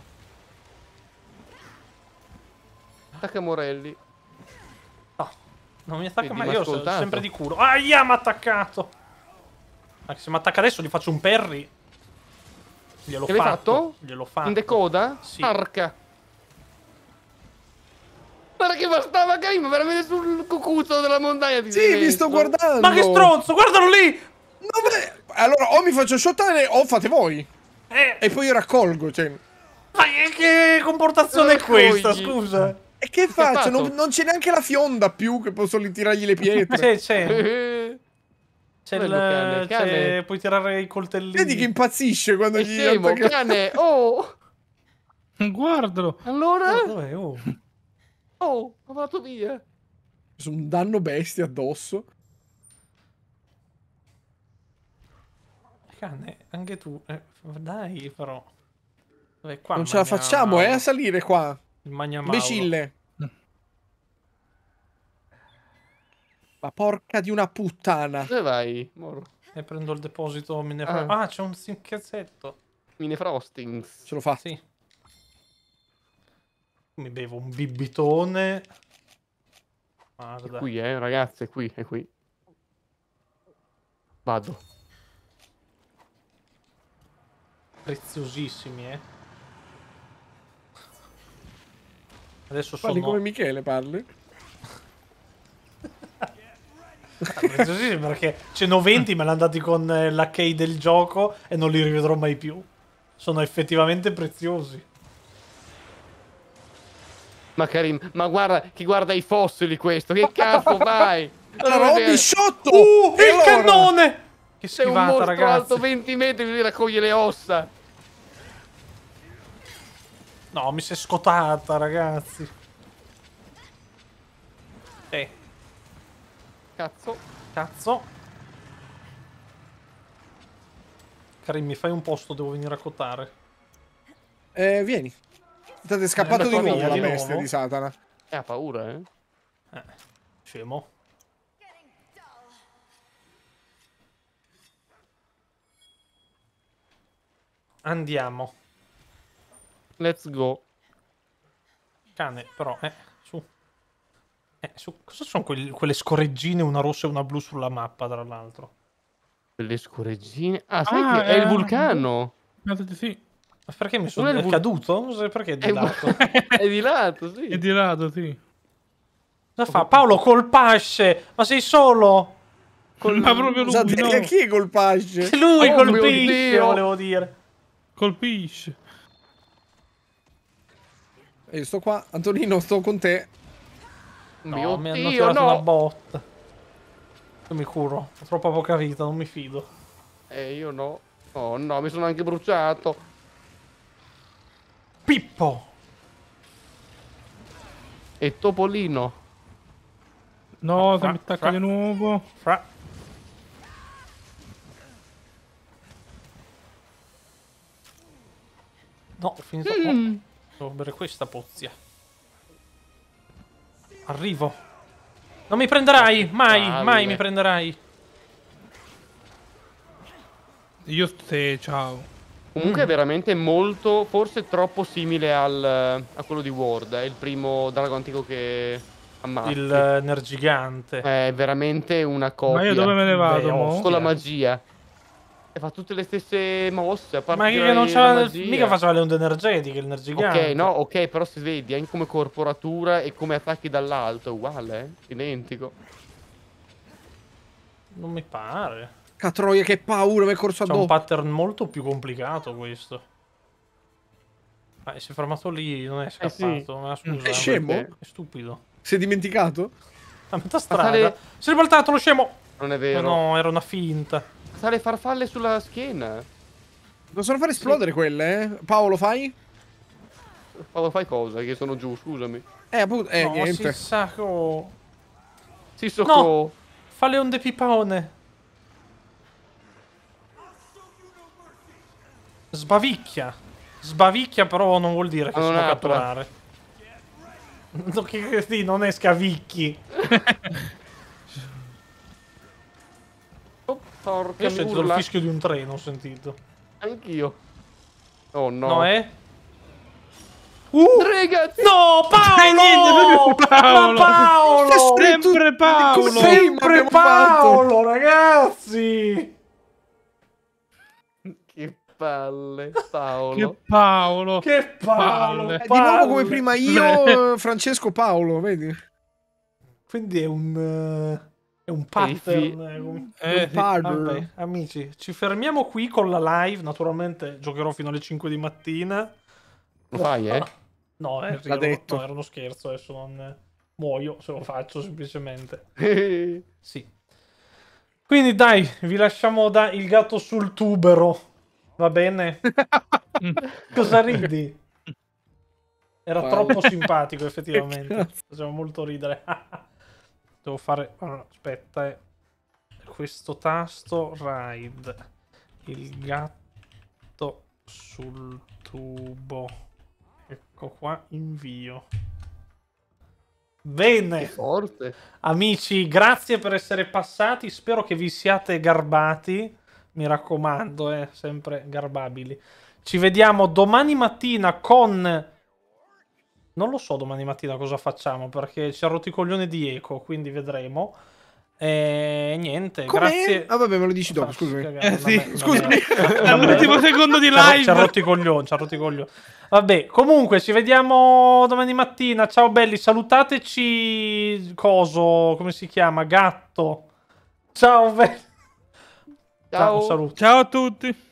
Attacca Morelli. No, non mi attacca Vedi, mai, m'ha io sono ascoltato. sempre di culo. Aia, mi ha attaccato. Ma se mi attacca adesso gli faccio un parry. Gliel'ho Che l'hai fatto. fatto? Gliel'o fatto. In decoda? Sì. Arca. Guarda che bastava Karim, veramente sul cucuzzo della montagna di Sì, vi sinistra. sto guardando. Ma che stronzo, guardalo lì! Dove? Allora, o mi faccio shottare o fate voi. Eh, E poi io raccolgo, cioè. ma che, che comportazione è Raccogli. questa, scusa? E che faccio? fatto? Non, non c'è neanche la fionda più che posso ritirargli le pietre. C'è, c'è. Eh, C'è il... Bello cane, c'è- cane. puoi tirare i coltellini. Vedi che impazzisce quando È gli scemo, attacca- cane. Oh! Guardalo. Allora? Dov'è? Oh. Oh, ha volato via. Su un danno bestia addosso. Cane, anche tu. Eh, dai, però. Dov'è qua? Non il ce la Magna facciamo, eh, Mauro? a salire qua. Il Magna Mauro. Imbecille. Ma porca di una puttana. Dove vai, Moro? E prendo il deposito mine... Ah. Ah, c'è un cazzetto. Mine Frostings. Ce l'ho fatta. Sì. Mi bevo un bibitone. Guarda. Qui, eh, ragazzi, è qui, è qui. Vado. Preziosissimi, eh. Adesso Parli sono... come Michele, parli. Ah, preziosissimi perché ce n'ho venti, me l'hanno dati con eh, la key del gioco e non li rivedrò mai più. Sono effettivamente preziosi. Ma Karim, ma guarda, chi guarda i fossili questo, che cazzo fai? Allora, ho bisciotto! Uh, E il allora? cannone! Che Sei un schivata, mostro ragazzi. alto venti metri, lui raccoglie le ossa. No, mi si è scotata, ragazzi. Eh, Cazzo. cazzo. Karim, mi fai un posto, devo venire a cotare. Eh, vieni. State scappato Eh, di tua nuovo via, la di bestia nuovo? di Satana. Eh, ha paura, eh. Eh, scemo. Andiamo. Let's go. Cane, però, eh, su. Eh, su. Cosa sono quelli- quelle scorreggine, una rossa e una blu sulla mappa, tra l'altro? Le scoreggine. Ah, sai Ah, che è il eh, vulcano. Penso di sì. Ma perché mi Non sono è il è vul- caduto? Non so perché è di È, lato. è di lato, sì. È di lato, sì. Cosa fa? Paolo colpasce! Ma sei solo? Ma proprio lui, Scusate, no. chi è colpasce? Lui Oh mio colpisce, Dio! volevo dire. Colpisce. Eh, Io sto qua, Antonino, sto con te. No, Mio mi hanno Dio, tirato no. una botta. Io mi curo, ho troppa poca vita, non mi fido. Eh, io no. Oh no, mi sono anche bruciato. Pippo! E Topolino. No, se fra- mi attacca fra- di nuovo. Fra... No, ho finito. Mm. Oh, devo bere questa pozia. Arrivo. Non mi prenderai, mai, palle. mai mi prenderai. Io te, ciao. Comunque è veramente molto, forse troppo simile al, a quello di World, è il primo drago antico che ammazzi. Il eh, Nergigante. È veramente una copia. Ma io dove me ne vado, Beh, mo? ostia. Con la magia. E fa tutte le stesse mosse, a parte Ma che non la c'era. magia. Mica faceva le onde energetiche il Nergigante. Ok, no, ok, però se vedi, anche come corporatura e come attacchi dall'alto, è uguale, eh? Identico. Non mi pare. Catroia, che paura, mi è corso C'è un addosso. pattern molto più complicato questo. Ah, si è fermato lì, non è scappato. sì. Ma scusa. È scemo? perché? È stupido. Si è dimenticato? A metà strada. sale- Si è ribaltato lo scemo. Non è Eh vero. no, era una finta. Sale farfalle sulla schiena. Possono fare esplodere quelle, eh? Paolo, fai? Paolo, fai cosa? Che sono giù, scusami. Eh, appunto, eh, no, niente. si sa che- Sì, so No! Fa le onde pipaone. Sbavicchia. Sbavicchia però non vuol dire che Ma si non può apra. catturare. No, che sì, non è scavicchi. Oh, porca Io ho sentito il urla. fischio di un treno, ho sentito. Anch'io. Oh no. No, eh? Uh! Ragazzi! No, Paolo! Niente, Paolo! Ma Paolo! Sempre Paolo! Come sei? Sempre abbiamo Paolo, ragazzi! Che palle, Paolo. Che Paolo! Che Paolo! Palle. Eh, di nuovo come Palle. prima io, eh, Francesco Paolo, vedi? Quindi è un... eh, è un È pattern. eh, come- Eh, sì. Pattern. Vabbè, amici, ci fermiamo qui con la live. Naturalmente giocherò fino alle cinque di mattina. Lo fai, eh? No, eh, L'ha era, detto. no, era uno scherzo. Adesso non muoio se lo faccio semplicemente. Sì. Quindi dai, vi lasciamo da il gatto sul tubero. Va bene? Cosa ridi? Era Wow. troppo simpatico, effettivamente. Cazzo. Faceva molto ridere. Devo fare... allora, aspetta, eh. Questo tasto, ride. Il gatto sul tubo. Ecco qua, invio. Bene. Forte. Amici, grazie per essere passati. Spero che vi siate garbati. Mi raccomando, eh, sempre garbabili. Ci vediamo domani mattina con... Non lo so domani mattina cosa facciamo, perché ci ha rotto i coglioni di Eco, quindi vedremo. E niente, Com'è? grazie. Ah, vabbè, me lo dici dopo, Fa- scusami. cagare, Eh, non sì, è- non è- scusami. non è- All'ultimo secondo di Ci ha- live. Ci ha rotto i coglioni, ci ha rotto i coglioni. Vabbè, comunque ci vediamo domani mattina. Ciao belli, salutateci coso, come si chiama? Gatto. Ciao belli. Ciao. Un saluto. Ciao a tutti.